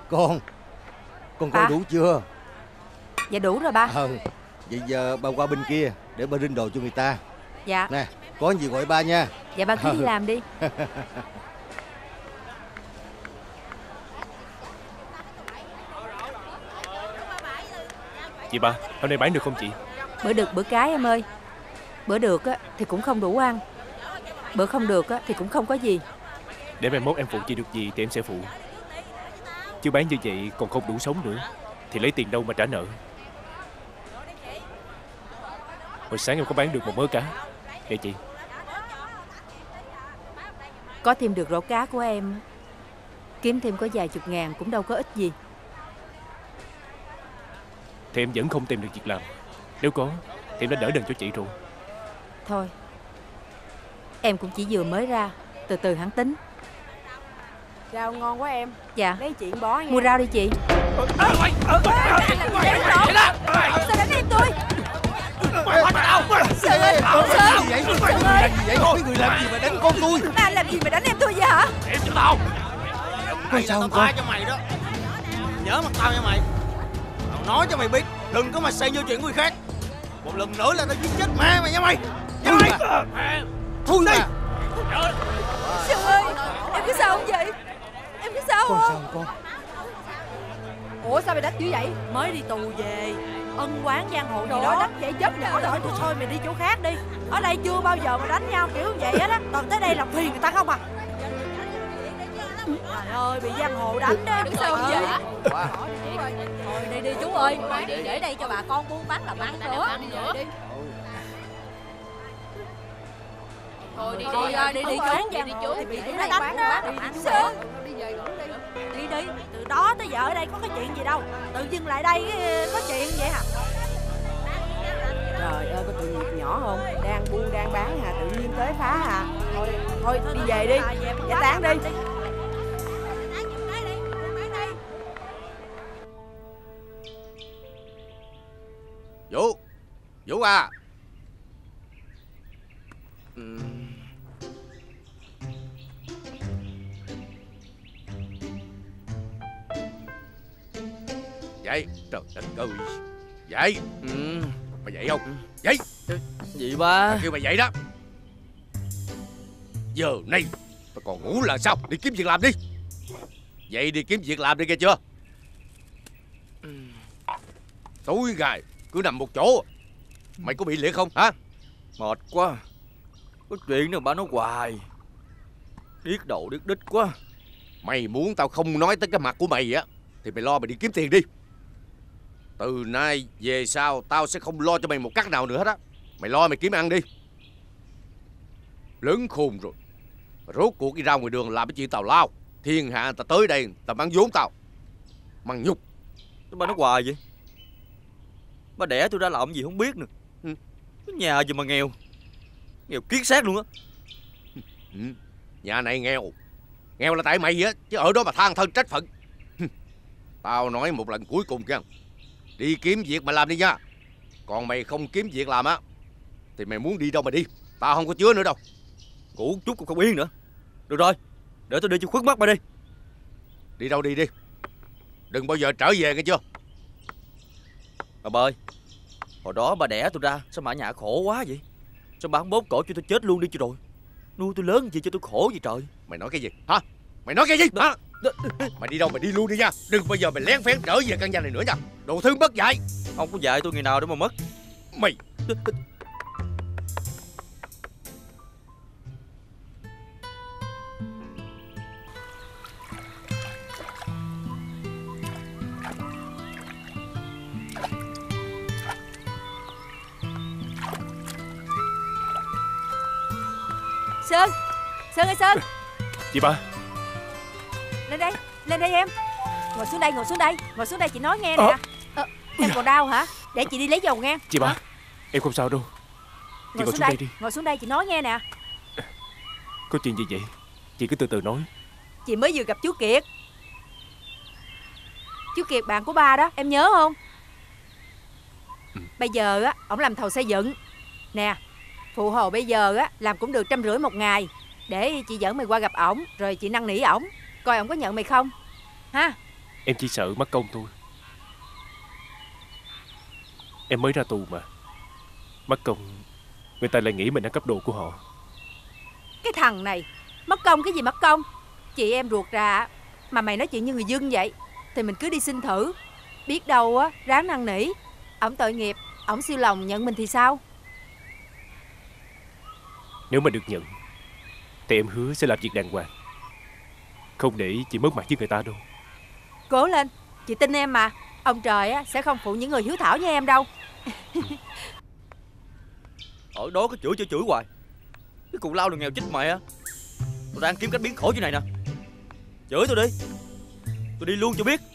Con coi đủ chưa? Dạ đủ rồi ba. Vậy giờ ba qua bên kia để ba rinh đồ cho người ta. Dạ. Nè, có gì gọi ba nha. Dạ ba cứ đi làm đi. Chị ba, hôm nay bán được không chị? Bữa được bữa cái em ơi. Bữa được á thì cũng không đủ ăn, bữa không được á thì cũng không có gì. Để mai mốt em phụ chị được gì thì em sẽ phụ. Chứ bán như vậy còn không đủ sống nữa thì lấy tiền đâu mà trả nợ. Hồi sáng em có bán được một mớ cá. Kệ chị. Có thêm được rổ cá của em, kiếm thêm có vài chục ngàn cũng đâu có ích gì. Thì em vẫn không tìm được việc làm. Nếu có thì em đã đỡ đần cho chị rồi. Thôi, em cũng chỉ vừa mới ra, từ từ hẳn tính. Rau ngon quá em. Dạ. Lấy chuyện bó nha. Mua rau đi chị. Sao đánh em tôi? Sơn ơi, Sơn ơi. Mấy người làm gì mà đánh con tôi? Anh làm gì mà đánh em tôi vậy hả? Em cho tao. Mày sao không con? Cho mày đó. Nhớ mặt tao nha mày. Tao nói cho mày biết, đừng có mà xây vô chuyện người khác. Một lần nữa là tao giết chết mẹ mày nha mày. Thôi đi. Sơn ơi, em có sao không vậy? Em có sao Con không? sao con? Ủa sao mày đánh dữ vậy? Mới đi tù về, ân oán giang hồ gì Đó đó. đánh vậy chết nhỏ rồi. Thôi mày đi chỗ khác đi. Ở đây chưa bao giờ mà đánh nhau kiểu vậy hết á. Toàn tới đây làm phiền người ta không à. Trời ơi, bị giang hồ đánh đó. Em sao không vậy? Thôi đi đi chú ơi. Để đây cho bà con buôn bán làm ăn nữa. Thôi đi đi chú. Thì bị tụi nó đánh đó. Đi đi. Từ đó tới giờ ở đây có cái chuyện gì đâu. Tự dưng lại đây có chuyện vậy hả? Trời ơi, có tội nghiệp nhỏ không? Đang buôn đang bán hà, tự nhiên tới phá hà. Thôi đi về đi. Giải tán đi. Vũ à. Dậy, trời đất ơi. Dậy. Mày dậy không? Dậy. Gì ba? Tao kêu mày dậy đó. Giờ này tao còn ngủ là sao? Đi kiếm việc làm đi. Dậy đi kiếm việc làm đi nghe chưa? Tối ngày cứ nằm một chỗ. Mày có bị liệt không hả? Mệt quá. Có chuyện nào ba nói hoài. Điếc đầu điếc đít quá. Mày muốn tao không nói tới cái mặt của mày á thì mày lo mày đi kiếm tiền đi. Từ nay về sau tao sẽ không lo cho mày một cắc nào nữa hết á. Mày lo mày kiếm ăn đi. Lớn khôn rồi. Rốt cuộc đi ra ngoài đường làm cái chuyện tào lao. Thiên hạ người ta tới đây người ta mang vốn tao. Mang nhục. Ba nói hoài vậy. Ba đẻ tôi ra làm gì không biết nữa. Cái nhà gì mà nghèo. Nghèo kiết xác luôn á. Nhà này nghèo. Nghèo là tại mày á. Chứ ở đó mà than thân trách phận. Tao nói một lần cuối cùng kìa. Đi kiếm việc mà làm đi nha. Còn mày không kiếm việc làm á thì mày muốn đi đâu mà đi. Tao không có chứa nữa đâu. Ngủ chút cũng không yên nữa. Được rồi, để tôi đi cho khuất mắt ba đi. Đi đâu đi đi. Đừng bao giờ trở về nghe chưa. Bà ơi, hồi đó bà đẻ tôi ra sao mà ở nhà khổ quá vậy? Sao bà không bóp cổ cho tôi chết luôn đi cho rồi? Nuôi tôi lớn gì cho tôi khổ vậy trời? Mày nói cái gì hả? Mày nói cái gì hả? Mày đi đâu mày đi luôn đi nha. Đừng bao giờ mày lén phén trở về căn nhà này nữa nha. Đồ thứ mất dạy. Ông có dạy tôi ngày nào để mà mất. Mày Sơn, Sơn ơi Sơn. Chị ba. Lên đây em. Ngồi xuống đây, ngồi xuống đây. Ngồi xuống đây chị nói nghe nè. Em còn đau hả? Để chị đi lấy dầu nghe. Chị ba, em không sao đâu. Chị ngồi xuống đây đi. Ngồi xuống đây chị nói nghe nè. Có chuyện gì vậy? Chị cứ từ từ nói. Chị mới vừa gặp chú Kiệt. Chú Kiệt bạn của ba đó, em nhớ không? Bây giờ á, ổng làm thầu xây dựng. Nè, phụ hồ bây giờ á làm cũng được 150 một ngày. Để chị dẫn mày qua gặp ổng, rồi chị năn nỉ ổng, coi ổng có nhận mày không. Ha? Em chỉ sợ mất công thôi. Em mới ra tù mà. Mất công người ta lại nghĩ mình ăn cắp đồ của họ. Cái thằng này, mất công cái gì mất công? Chị em ruột rà mà mày nói chuyện như người dân vậy. Thì mình cứ đi xin thử. Biết đâu á, ráng năn nỉ. Ổng tội nghiệp, ổng siêu lòng nhận mình thì sao? Nếu mà được nhận thì em hứa sẽ làm việc đàng hoàng, không để chị mất mặt với người ta đâu. Cố lên, chị tin em mà. Ông trời á sẽ không phụ những người hiếu thảo như em đâu. Ở đó cứ chửi hoài. Cái cụ lao đồ nghèo chết mẹ á. Tôi đang kiếm cách biến khỏi chỗ này nè. Chửi tôi đi, tôi đi luôn cho biết.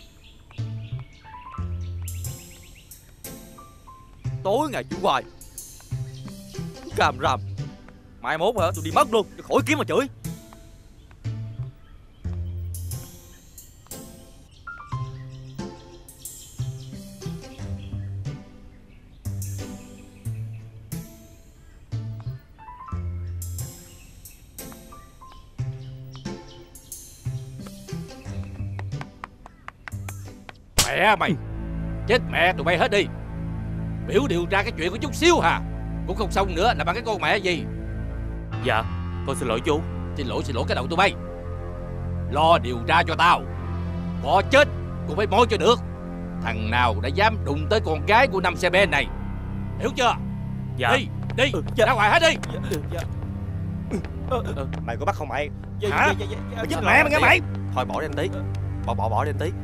Tối ngày chửi hoài, càm ràm. Mai mốt hả, tôi đi mất luôn cho khỏi kiếm mà chửi. Mẹ mày, chết mẹ tụi bay hết đi. Biểu điều tra cái chuyện của chút xíu hà cũng không xong nữa là bằng cái con mẹ gì. Dạ, con xin lỗi chú. Xin lỗi cái đầu tụi bay. Lo điều tra cho tao, có chết cũng phải moi cho được. Thằng nào đã dám đụng tới con gái của năm xe ben này, hiểu chưa? Dạ. Đi ra ngoài hết đi. Mày có bắt không mày? Hả? Mày giết mẹ mày nghe mày? Thôi bỏ đi anh Tí. Bỏ đi anh Tí.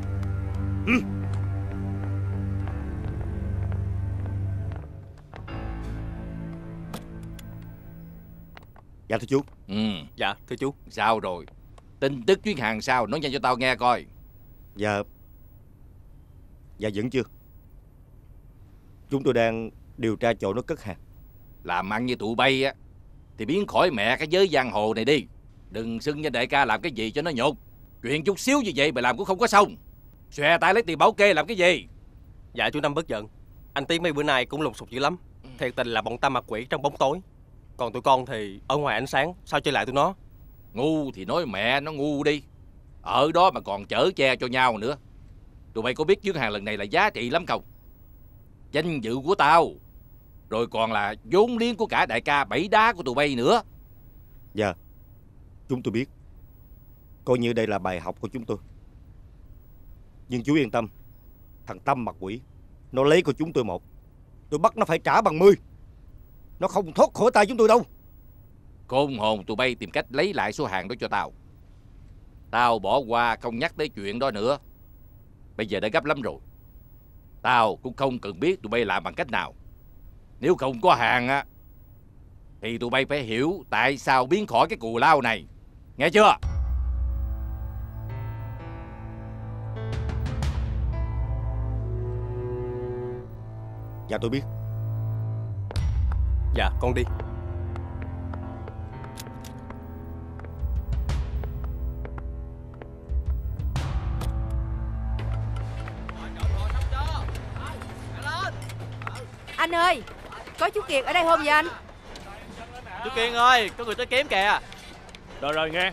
Dạ thưa chú. Dạ thưa chú. Sao rồi? Tin tức chuyến hàng sao, nói nhanh cho tao nghe coi. Dạ vẫn chưa. Chúng tôi đang điều tra chỗ nó cất hàng. Làm ăn như tụi bay á thì biến khỏi mẹ cái giới giang hồ này đi. Đừng xưng danh đại ca làm cái gì cho nó nhục. Chuyện chút xíu như vậy mà làm cũng không có xong. Xòe tay lấy tiền bảo kê làm cái gì? Dạ chú Năm bớt giận. Anh Tí mấy bữa nay cũng lùng sục dữ lắm. Thiệt tình là bọn ta mặt quỷ trong bóng tối. Còn tụi con thì ở ngoài ánh sáng. Sao chơi lại tụi nó? Ngu thì nói mẹ nó ngu đi. Ở đó mà còn chở che cho nhau nữa. Tụi bay có biết chuyến hàng lần này là giá trị lắm không? Danh dự của tao, rồi còn là vốn liếng của cả đại ca Bảy Đá của tụi bay nữa. Dạ chúng tôi biết. Coi như đây là bài học của chúng tôi. Nhưng chú yên tâm, thằng Tâm mặt quỷ nó lấy của chúng tôi một, tôi bắt nó phải trả bằng 10. Nó không thoát khỏi tay chúng tôi đâu. Khôn hồn tụi bay tìm cách lấy lại số hàng đó cho tao. Tao bỏ qua không nhắc tới chuyện đó nữa. Bây giờ đã gấp lắm rồi. Tao cũng không cần biết tụi bay làm bằng cách nào. Nếu không có hàng á thì tụi bay phải hiểu tại sao biến khỏi cái cù lao này. Nghe chưa? Dạ tôi biết. Dạ con đi. Anh ơi, có chú Kiệt ở đây không vậy anh? Chú Kiên ơi, có người tới kiếm kìa. Rồi nghe.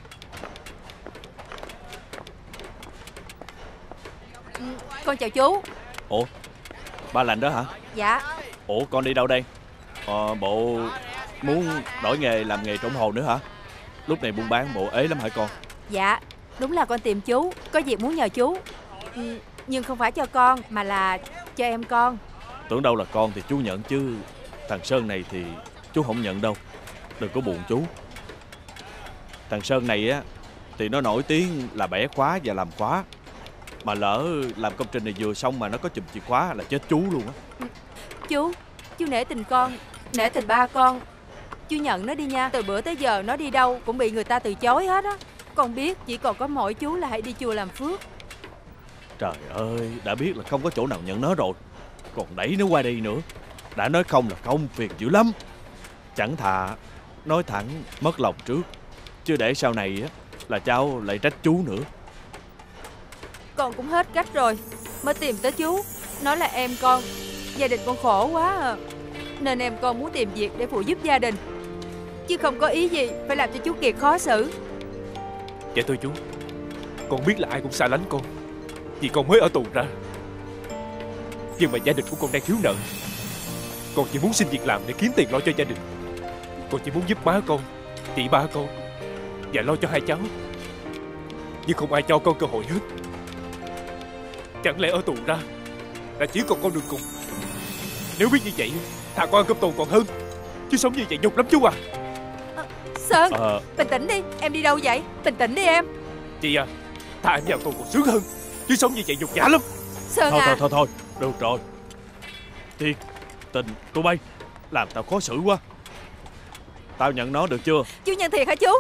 Con chào chú. Ủa, ba Lành đó hả? Dạ. Ủa, con đi đâu đây? Bộ muốn đổi nghề làm nghề trộm hồ nữa hả? Lúc này buôn bán bộ ế lắm hả con? Dạ, đúng là con tìm chú, có việc muốn nhờ chú. Nhưng không phải cho con, mà là cho em con. Tưởng đâu là con thì chú nhận chứ. Thằng Sơn này thì chú không nhận đâu. Đừng có buồn chú. Thằng Sơn này á thì nó nổi tiếng là bẻ khóa và làm khóa. Mà lỡ làm công trình này vừa xong mà nó có chùm chìa khóa là chết chú luôn á. Chú nể tình con, nể tình ba con. Chú nhận nó đi nha. Từ bữa tới giờ nó đi đâu cũng bị người ta từ chối hết á. Con biết chỉ còn có mỗi chú là hãy đi chùa làm phước. Trời ơi, đã biết là không có chỗ nào nhận nó rồi, còn đẩy nó qua đây nữa. Đã nói không là không, phiền dữ lắm. Chẳng thà nói thẳng mất lòng trước, chứ để sau này á là cháu lại trách chú nữa. Con cũng hết cách rồi mới tìm tới chú. Nói là em con, gia đình con khổ quá à, nên em con muốn tìm việc để phụ giúp gia đình, chứ không có ý gì phải làm cho chú Kiệt khó xử. Dạ thưa chú, con biết là ai cũng xa lánh con, Vì con mới ở tù ra, nhưng mà gia đình của con đang thiếu nợ. Con chỉ muốn xin việc làm để kiếm tiền lo cho gia đình. Con chỉ muốn giúp má con, chị ba con và lo cho hai cháu. Nhưng không ai cho con cơ hội hết. Chẳng lẽ ở tù ra là chỉ còn con đường cùng? Nếu biết như vậy, thà con ăn cơm tù còn hơn. Chứ sống như vậy nhục lắm chú à. Sơn, bình tĩnh đi. Em đi đâu vậy? Bình tĩnh đi em. Chị à, thà em vào tù còn sướng hơn. Chứ sống như vậy nhục nhã lắm. Sơn à. Thôi, được rồi. Tiên, Tình, tụi bay làm tao khó xử quá. Tao nhận nó được chưa? Chú nhận thiệt hả chú?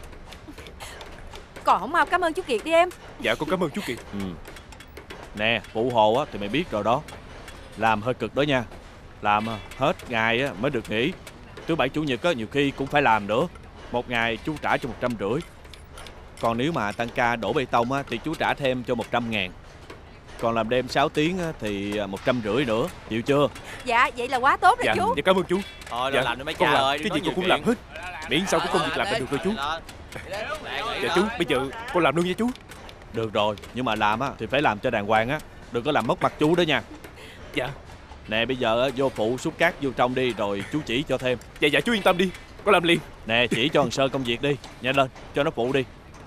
Còn không mau cảm ơn chú Kiệt đi em. Dạ con cảm ơn chú Kiệt. Nè, phụ hồ á thì mày biết rồi đó. Làm hơi cực đó nha. Làm hết ngày á mới được nghỉ. Thứ bảy chủ nhật á nhiều khi cũng phải làm nữa. Một ngày chú trả cho 150. Còn nếu mà tăng ca đổ bê tông á thì chú trả thêm cho 100.000. Còn làm đêm 6 tiếng á thì 150 nữa. Chịu chưa? Dạ, vậy là quá tốt rồi dạ, chú. Dạ cảm ơn chú. Thôi dạ, làm đi mấy con cha làm ơi. cái gì con cũng làm hết. Miễn sao có công việc làm là được rồi chú. Dạ chú, bây giờ con làm luôn nha chú. Được rồi, nhưng mà làm á thì phải làm cho đàng hoàng á. Đừng có làm mất mặt chú đó nha. Dạ. Nè bây giờ á, vô phụ xúc cát vô trong đi. Rồi chú chỉ cho thêm. Dạ dạ chú yên tâm đi, con làm liền. Nè chỉ cho thằng Sơn công việc đi. Nhanh lên, cho nó phụ đi.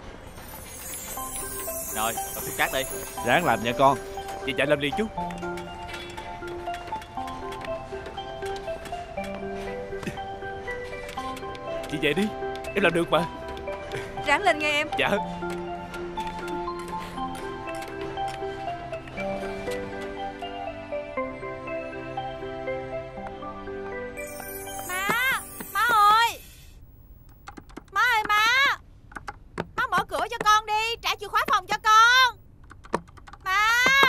Rồi, xúc cát đi. Ráng làm nha con. Dạ dạ làm liền chú. Chị về đi, em làm được mà. Ráng lên nghe em. Dạ. Má ơi. Má ơi má. Má mở cửa cho con đi, trả chìa khóa phòng cho con. Má.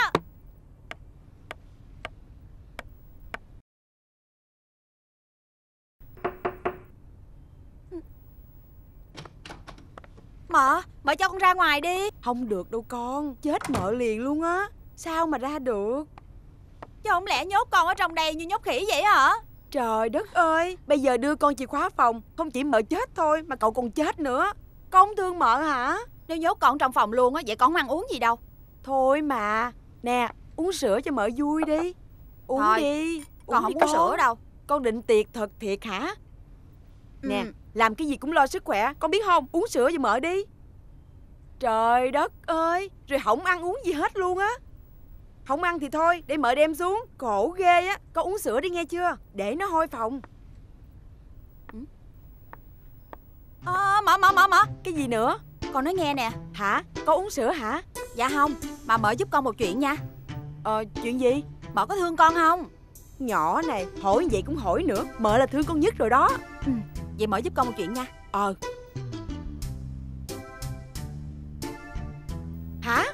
Mợ cho con ra ngoài đi. Không được đâu con. Chết mợ liền luôn á. Sao mà ra được? Chứ không lẽ nhốt con ở trong đây như nhốt khỉ vậy hả? Trời đất ơi. Bây giờ đưa con chìa khóa phòng. Không chỉ mợ chết thôi mà cậu còn chết nữa. Con không thương mợ hả? Nếu nhốt con trong phòng luôn á, vậy con không ăn uống gì đâu. Thôi mà. Nè, uống sữa cho mợ vui đi. Uống Thôi, đi. con không uống sữa đâu. Con định tiệc thật thiệt hả? Nè, làm cái gì cũng lo sức khỏe. Con biết không? Uống sữa cho mợ đi. Trời đất ơi. Rồi không ăn uống gì hết luôn á. Không ăn thì thôi, để mợ đem xuống. Khổ ghê á. Con uống sữa đi nghe chưa? Để nó hôi phòng. Mợ. Cái gì nữa? Con nói nghe nè. Hả? Con uống sữa hả? Dạ không, mà mợ giúp con một chuyện nha. Chuyện gì? Mợ có thương con không? Nhỏ này, hỏi vậy cũng hỏi nữa. Mợ là thương con nhất rồi đó. Vậy mợ giúp con một chuyện nha. Hả?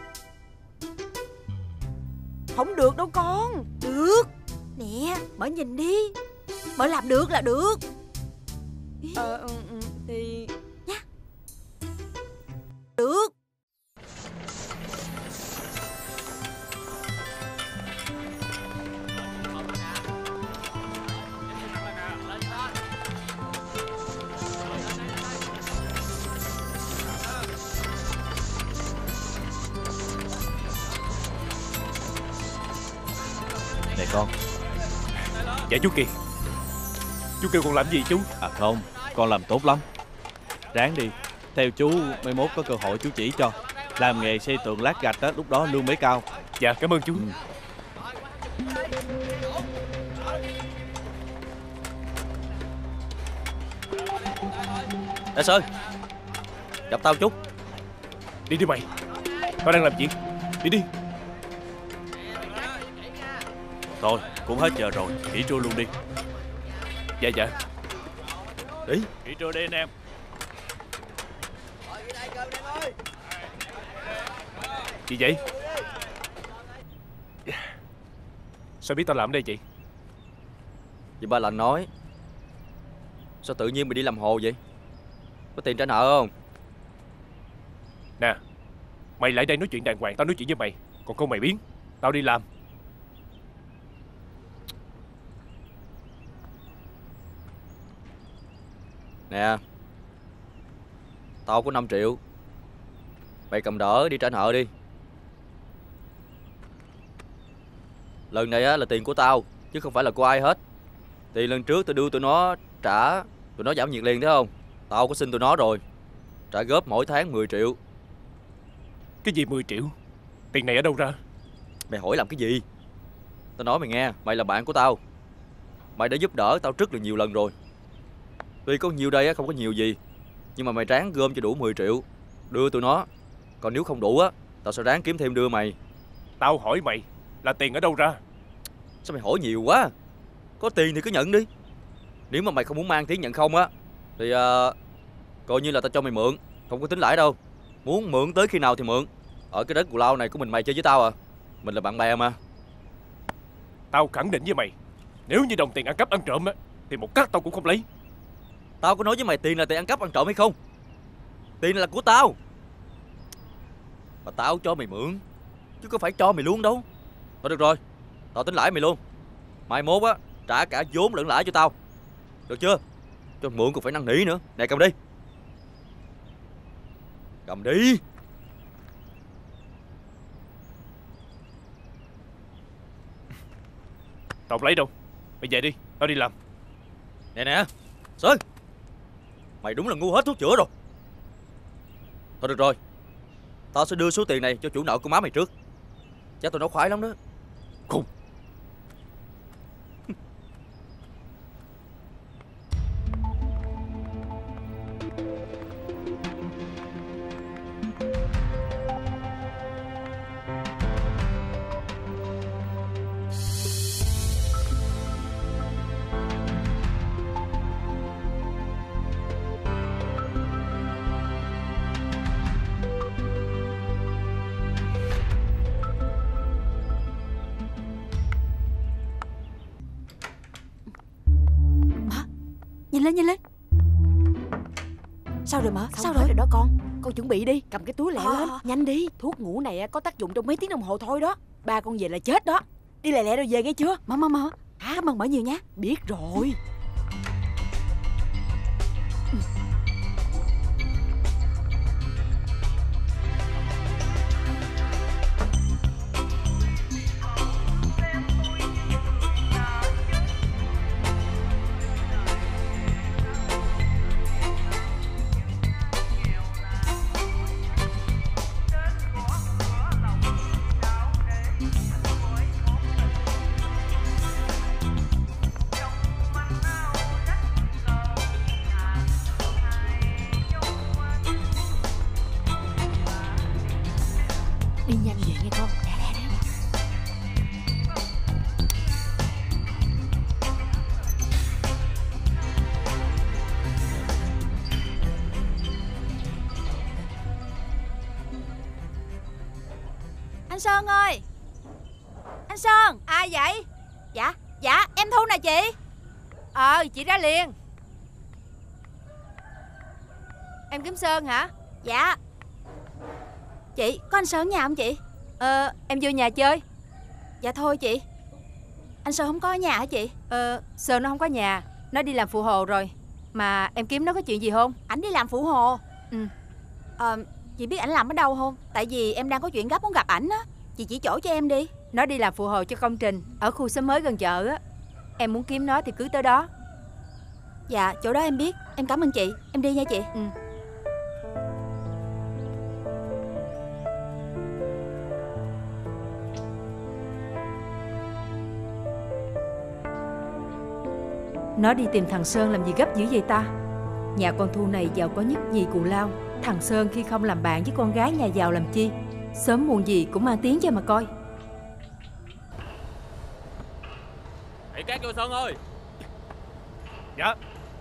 Không được đâu con. Được. Nè, mợ nhìn đi. Mợ làm được là được. Thì... Nha. Được. Nè con. Dạ chú Kiệt. Chú kêu con làm gì chú? À không, con làm tốt lắm. Ráng đi. Theo chú, mai mốt có cơ hội chú chỉ cho. Làm nghề xây tường lát gạch á, lúc đó lương mới cao. Dạ cảm ơn chú. Đại Sơn, gặp tao chút. Đi đi mày. Tao đang làm việc. Đi đi. Thôi, cũng hết giờ rồi, nghỉ trưa luôn đi. Dạ dạ. Đi. Nghỉ trưa đi anh em. Gì vậy? Sao biết tao làm ở đây chị? Vì ba lành nói. Sao tự nhiên mày đi làm hồ vậy? Có tiền trả nợ không? Nè, mày lại đây nói chuyện đàng hoàng. Tao nói chuyện với mày. Còn không mày biến. Tao đi làm. Nè, tao có 5 triệu. Mày cầm đỡ đi trả nợ đi. lần này á là tiền của tao, chứ không phải là của ai hết. Tiền lần trước tao đưa tụi nó trả, tụi nó giảm nhiệt liền thấy không? Tao có xin tụi nó rồi, trả góp mỗi tháng 10 triệu. Cái gì 10 triệu? Tiền này ở đâu ra? Mày hỏi làm cái gì? Tao nói mày nghe, mày là bạn của tao, mày đã giúp đỡ tao rất là nhiều lần rồi. Tuy có nhiều đây á không có nhiều gì, nhưng mà mày ráng gom cho đủ 10 triệu đưa tụi nó. Còn nếu không đủ á, tao sẽ ráng kiếm thêm đưa mày. Tao hỏi mày là tiền ở đâu ra? Sao mày hỏi nhiều quá? Có tiền thì cứ nhận đi. Nếu mà mày không muốn mang tiếng nhận không á thì coi như là tao cho mày mượn, không có tính lãi đâu. Muốn mượn tới khi nào thì mượn. Ở cái đất cù lao này của mình mày chơi với tao à? Mình là bạn bè mà. Tao khẳng định với mày, nếu như đồng tiền ăn cắp ăn trộm á thì một cắt tao cũng không lấy. Tao có nói với mày tiền là tiền ăn cắp ăn trộm hay không? Tiền là của tao, mà tao cho mày mượn chứ có phải cho mày luôn đâu. Thôi được rồi, tao tính lãi mày luôn. Mai mốt á trả cả vốn lẫn lãi cho tao, được chưa? Cho mượn còn phải năn nỉ nữa. Nè cầm đi. Cầm đi. Tao không lấy đâu. Mày về đi, tao đi làm. Nè nè Sơn, mày đúng là ngu hết thuốc chữa rồi. Thôi được rồi, tao sẽ đưa số tiền này cho chủ nợ của má mày trước. Chắc tụi nó khoái lắm đó. Khùng. Nhanh lên. Sao rồi Mợ? Sao rồi đó con? Con chuẩn bị đi, cầm cái túi lẹ lên. Nhanh đi, thuốc ngủ này có tác dụng trong mấy tiếng đồng hồ thôi đó. Ba con về là chết đó. Đi lẹ rồi về nghe chưa? Mợ. Cảm ơn Mợ nhiều nha. Biết rồi. Đi nhanh về nghe con. Lẹ. Anh Sơn ơi. Anh Sơn. Ai vậy? Dạ em Thu nè chị. Chị ra liền. Em kiếm Sơn hả? Dạ. Chị, có anh Sơn ở nhà không chị? Em vô nhà chơi. Dạ thôi chị. Anh Sơn không có ở nhà hả chị? Sơn nó không có nhà, nó đi làm phụ hồ rồi. Mà em kiếm nó có chuyện gì không? Ảnh đi làm phụ hồ. Ừ. Chị biết ảnh làm ở đâu không? Tại vì em đang có chuyện gấp muốn gặp ảnh á. Chị chỉ chỗ cho em đi. Nó đi làm phụ hồ cho công trình ở khu xóm mới gần chợ á. Em muốn kiếm nó thì cứ tới đó. Dạ, chỗ đó em biết. Em cảm ơn chị. Em đi nha chị. Ừ. Nó đi tìm thằng Sơn làm gì gấp dữ vậy ta? Nhà con Thu này giàu có nhất nhì Cù Lao. Thằng Sơn khi không làm bạn với con gái nhà giàu làm chi? Sớm muộn gì cũng mang tiếng cho mà coi. Hãy cát vô Sơn ơi. Dạ.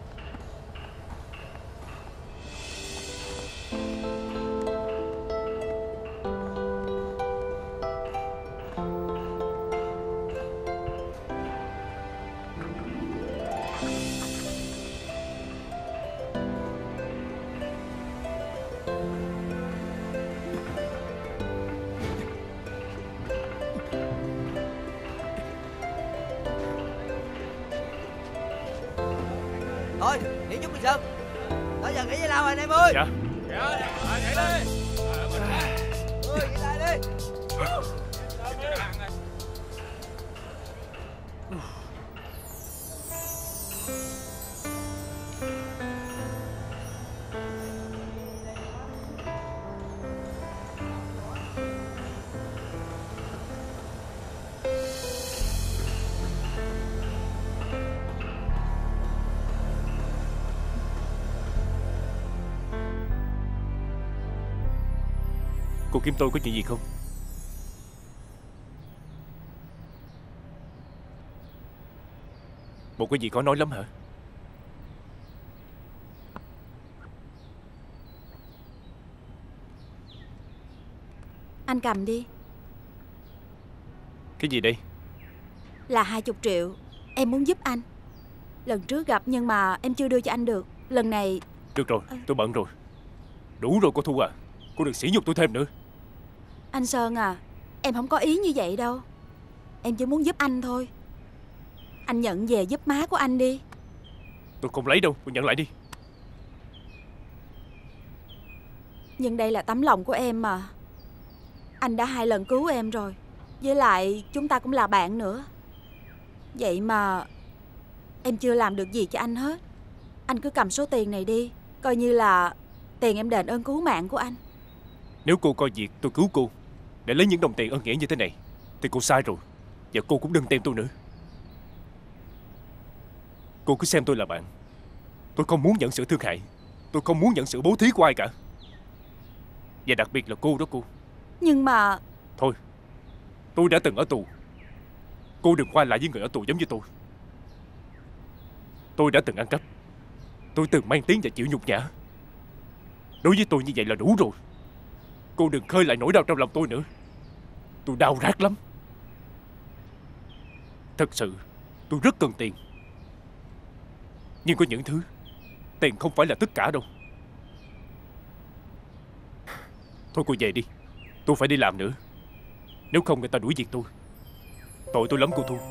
Thôi, nghỉ chút đi Sơn. Tới giờ nghỉ giải lao rồi anh em ơi. Dạ. Nghỉ đi. Nghỉ lại đi. Cô kiếm tôi có chuyện gì không? Bộ cái gì có nói lắm hả? Anh cầm đi. Cái gì đây? Là 20 triệu. Em muốn giúp anh. Lần trước gặp nhưng mà em chưa đưa cho anh được. Lần này... Được rồi, tôi bận rồi. Đủ rồi cô Thu à. Cô đừng sỉ nhục tôi thêm nữa. Anh Sơn à, em không có ý như vậy đâu. Em chỉ muốn giúp anh thôi. Anh nhận về giúp má của anh đi. Tôi không lấy đâu, cô nhận lại đi. Nhưng đây là tấm lòng của em mà. Anh đã 2 lần cứu em rồi. Với lại chúng ta cũng là bạn nữa. Vậy mà em chưa làm được gì cho anh hết. Anh cứ cầm số tiền này đi, coi như là tiền em đền ơn cứu mạng của anh. Nếu cô coi việc tôi cứu cô để lấy những đồng tiền ân nghĩa như thế này thì cô sai rồi. Và cô cũng đừng tìm tôi nữa. Cô cứ xem tôi là bạn. Tôi không muốn nhận sự thương hại. Tôi không muốn nhận sự bố thí của ai cả. Và đặc biệt là cô đó cô. Nhưng mà... Thôi, tôi đã từng ở tù. Cô đừng qua lại với người ở tù giống như tôi. Tôi đã từng ăn cắp. Tôi từng mang tiếng và chịu nhục nhã. Đối với tôi như vậy là đủ rồi. Cô đừng khơi lại nỗi đau trong lòng tôi nữa. Tôi đau rát lắm. Thật sự tôi rất cần tiền. Nhưng có những thứ tiền không phải là tất cả đâu. Thôi cô về đi. Tôi phải đi làm nữa. Nếu không người ta đuổi việc tôi. Tội tôi lắm cô Thu.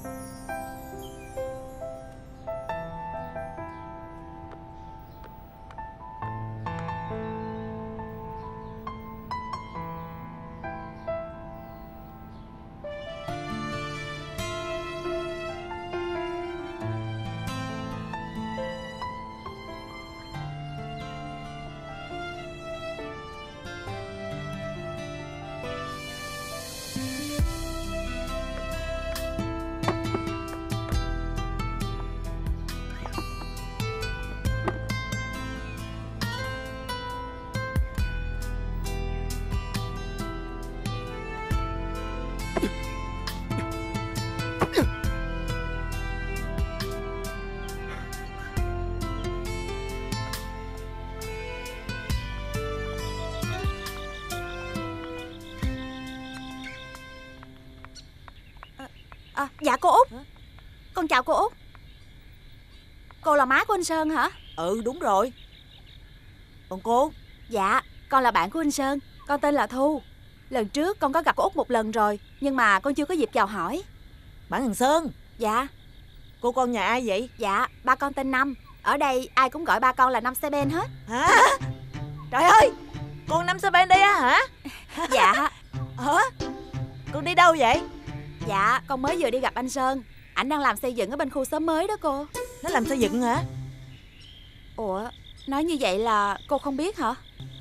Dạ cô Út. Con chào cô Út. Cô là má của anh Sơn hả? Ừ đúng rồi. Còn cô? Dạ con là bạn của anh Sơn. Con tên là Thu. Lần trước con có gặp cô Út một lần rồi, nhưng mà con chưa có dịp chào hỏi. Bạn thằng Sơn? Dạ. Cô con nhà ai vậy? Dạ ba con tên Năm. Ở đây ai cũng gọi ba con là Năm Xe Ben hết. Hả? Trời ơi, con Năm Xe Ben đây á hả? Dạ. Con đi đâu vậy? Dạ con mới vừa đi gặp anh Sơn. Ảnh đang làm xây dựng ở bên khu xóm mới đó cô. Nó làm xây dựng hả? Ủa, nói như vậy là cô không biết hả?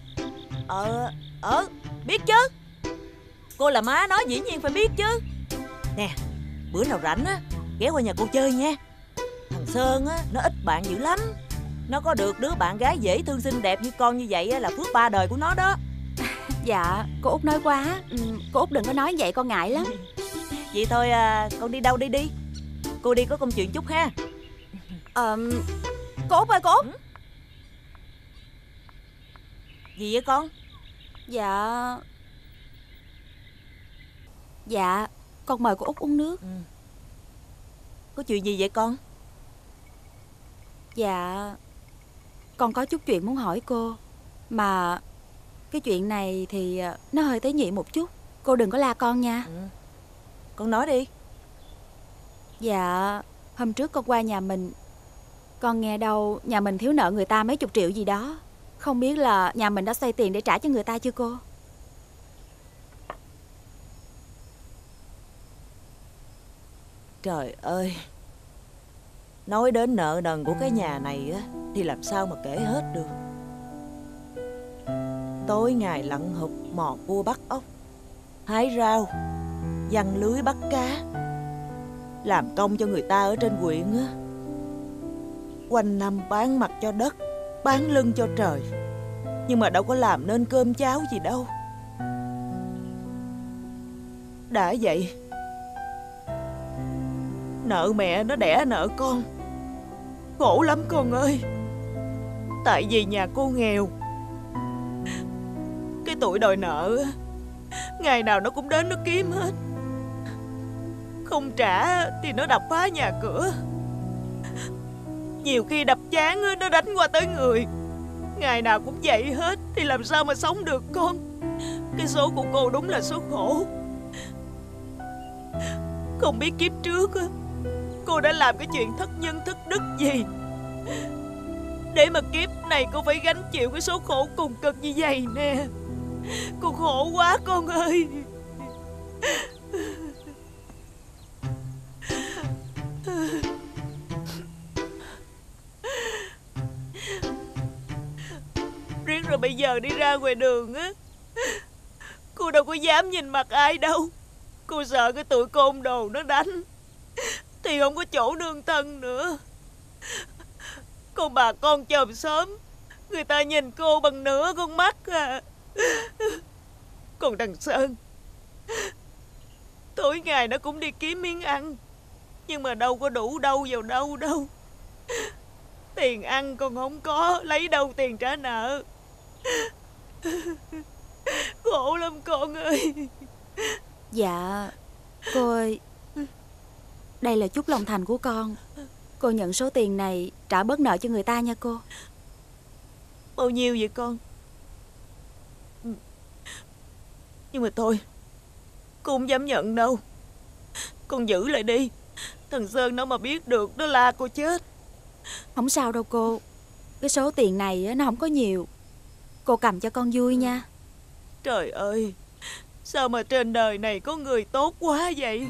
Biết chứ. Cô là má nó dĩ nhiên phải biết chứ. Nè, bữa nào rảnh á, ghé qua nhà cô chơi nha. Thằng Sơn á, nó ít bạn dữ lắm. Nó có được đứa bạn gái dễ thương xinh đẹp như con như vậy á, là phước 3 đời của nó đó. Dạ, cô Út nói quá. Cô Út đừng có nói vậy, con ngại lắm. Vậy thôi con đi đâu đi đi. Cô đi có công chuyện chút ha. Cô Út ơi cô Út. Gì vậy con? Dạ con mời cô Út uống nước. Có chuyện gì vậy con? Dạ con có chút chuyện muốn hỏi cô. Mà cái chuyện này thì nó hơi tế nhị một chút. Cô đừng có la con nha. Con nói đi. Dạ hôm trước con qua nhà mình, con nghe đâu nhà mình thiếu nợ người ta mấy chục triệu gì đó. Không biết là nhà mình đã xoay tiền để trả cho người ta chưa cô? Trời ơi, nói đến nợ nần của cái nhà này á thì làm sao mà kể hết được. Tối ngày lặn hụp mò cua bắt ốc, hái rau, giăng lưới bắt cá, làm công cho người ta ở trên huyện á. Quanh năm bán mặt cho đất, bán lưng cho trời, nhưng mà đâu có làm nên cơm cháo gì đâu. Đã vậy, nợ mẹ nó đẻ nợ con, khổ lắm con ơi. Tại vì nhà cô nghèo, cái tụi đòi nợ ngày nào nó cũng đến nó kiếm hết. Không trả thì nó đập phá nhà cửa, nhiều khi đập chán nó đánh qua tới người. Ngày nào cũng vậy hết thì làm sao mà sống được con. Cái số của cô đúng là số khổ. Không biết kiếp trước cô đã làm cái chuyện thất nhân thất đức gì để mà kiếp này cô phải gánh chịu cái số khổ cùng cực như vậy nè. Cô khổ quá con ơi. Riết rồi bây giờ đi ra ngoài đường á, cô đâu có dám nhìn mặt ai đâu. Cô sợ cái tụi côn đồ nó đánh thì không có chỗ nương thân nữa. Còn bà con chòm xóm, người ta nhìn cô bằng nửa con mắt à. Còn thằng Sơn, tối ngày nó cũng đi kiếm miếng ăn, nhưng mà đâu có đủ đâu vào đâu đâu. Tiền ăn còn không có, lấy đâu tiền trả nợ. Khổ lắm con ơi. Dạ, cô ơi, đây là chút lòng thành của con. Cô nhận số tiền này trả bớt nợ cho người ta nha cô. Bao nhiêu vậy con? Nhưng mà thôi, cô không dám nhận đâu. Con giữ lại đi. Thằng Sơn nó mà biết được nó la cô chết. Không sao đâu cô. Cái số tiền này nó không có nhiều. Cô cầm cho con vui nha. Trời ơi, sao mà trên đời này có người tốt quá vậy.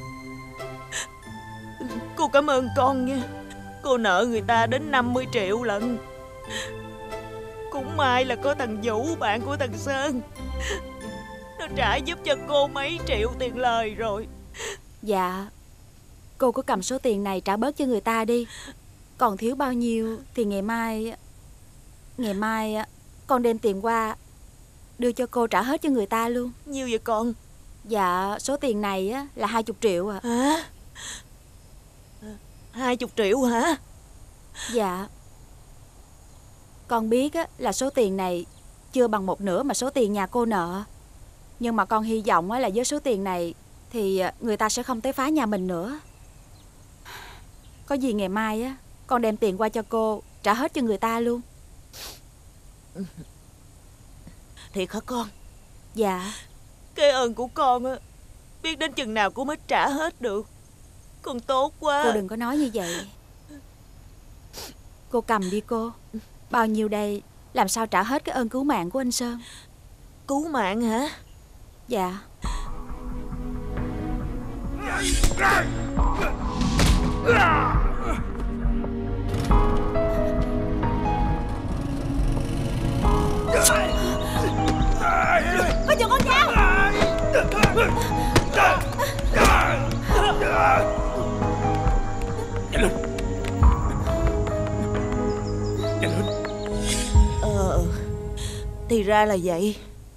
Cô cảm ơn con nha. Cô nợ người ta đến 50 triệu lận. Cũng may là có thằng Vũ, bạn của thằng Sơn, nó trả giúp cho cô mấy triệu tiền lời rồi. Dạ, cô cứ cầm số tiền này trả bớt cho người ta đi. Còn thiếu bao nhiêu thì ngày mai con đem tiền qua đưa cho cô trả hết cho người ta luôn. Nhiêu vậy con? Dạ, số tiền này là 20 triệu ạ. Hả? 20 triệu hả? Dạ. Con biết là số tiền này chưa bằng một nửa mà số tiền nhà cô nợ. Nhưng mà con hy vọng là với số tiền này thì người ta sẽ không tới phá nhà mình nữa. Có gì ngày mai con đem tiền qua cho cô trả hết cho người ta luôn. Thiệt hả con? Dạ. Cái ơn của con biết đến chừng nào cũng mới trả hết được. Con tốt quá. Cô đừng có nói như vậy. Cô cầm đi cô. Bao nhiêu đây làm sao trả hết cái ơn cứu mạng của anh Sơn. Cứu mạng hả? Dạ. Coi chừng con nha. Nhanh lên. Nhanh lên. Thì ra là vậy.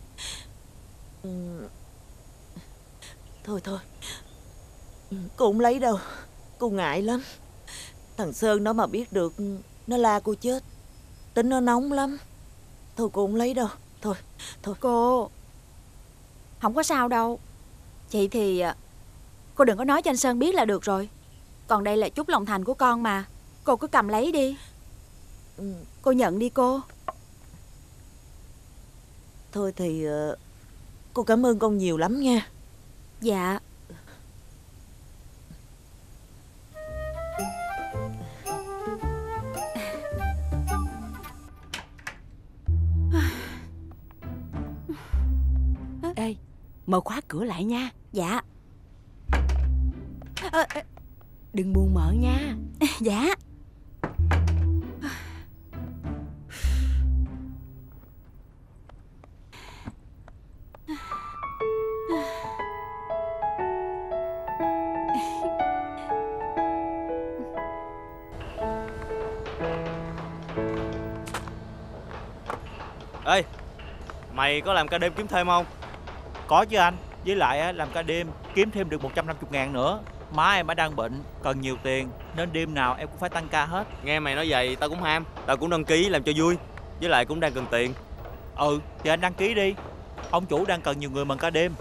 Thôi cô không lấy đâu. Cô ngại lắm. Thằng Sơn nó mà biết được nó la cô chết. Tính nó nóng lắm. Thôi cô không lấy đâu. Thôi. Cô không có sao đâu. Chị thì cô đừng có nói cho anh Sơn biết là được rồi. Còn đây là chút lòng thành của con mà. Cô cứ cầm lấy đi. Cô nhận đi cô. Thôi thì cô cảm ơn con nhiều lắm nha. Dạ. Ê, mở khóa cửa lại nha. Dạ. Đừng buồn mở nha. Dạ. Ê, mày có làm ca đêm kiếm thêm không? Có chứ anh. Với lại làm ca đêm kiếm thêm được 150.000 nữa. Má em đang bệnh, cần nhiều tiền, nên đêm nào em cũng phải tăng ca hết. Nghe mày nói vậy tao cũng ham. Tao cũng đăng ký làm cho vui. Với lại cũng đang cần tiền. Ừ, thì anh đăng ký đi. Ông chủ đang cần nhiều người mần ca đêm.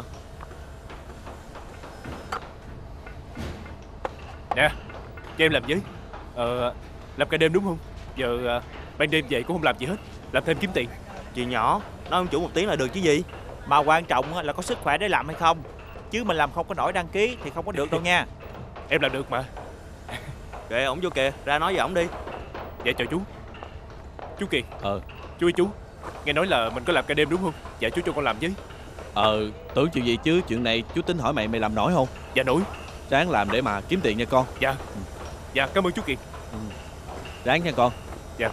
Nè, cho em làm với. Làm ca đêm đúng không? Giờ ban đêm vậy cũng không làm gì hết, làm thêm kiếm tiền. Chuyện nhỏ, nói ông chủ một tiếng là được chứ gì. Mà quan trọng là có sức khỏe để làm hay không. Chứ mình làm không có nổi đăng ký thì không có được đâu nha. Em làm được mà. Kệ ổng vô kìa, ra nói với ổng đi. Dạ chào chú. Chú Kiệt. Chú ơi chú, nghe nói là mình có làm ca đêm đúng không? Dạ chú cho con làm với. Tưởng chuyện gì chứ, chuyện này chú tính hỏi mày làm nổi không? Dạ nổi. Ráng làm để mà kiếm tiền nha con. Dạ. Dạ cảm ơn chú Kiệt. Ráng nha con. Dạ.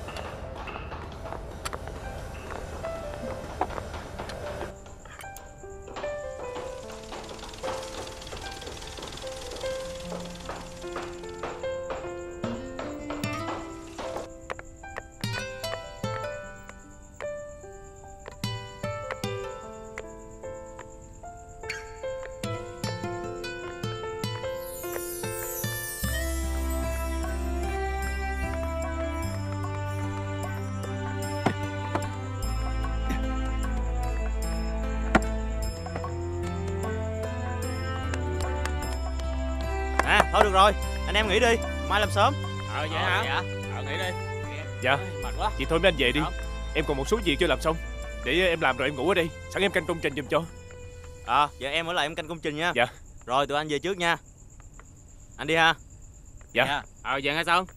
Thôi được rồi, anh em nghỉ đi, mai làm sớm. Vậy hả? Dạ, nghỉ đi. Dạ, mệt quá. vậy thôi mấy anh về đi. Em còn một số việc chưa làm xong. Để em làm rồi em ngủ ở đây. Sẵn em canh công trình giùm cho. Dạ em ở lại em canh công trình nha. Dạ. Rồi tụi anh về trước nha. Anh đi ha. Dạ. Dạ nghe xong.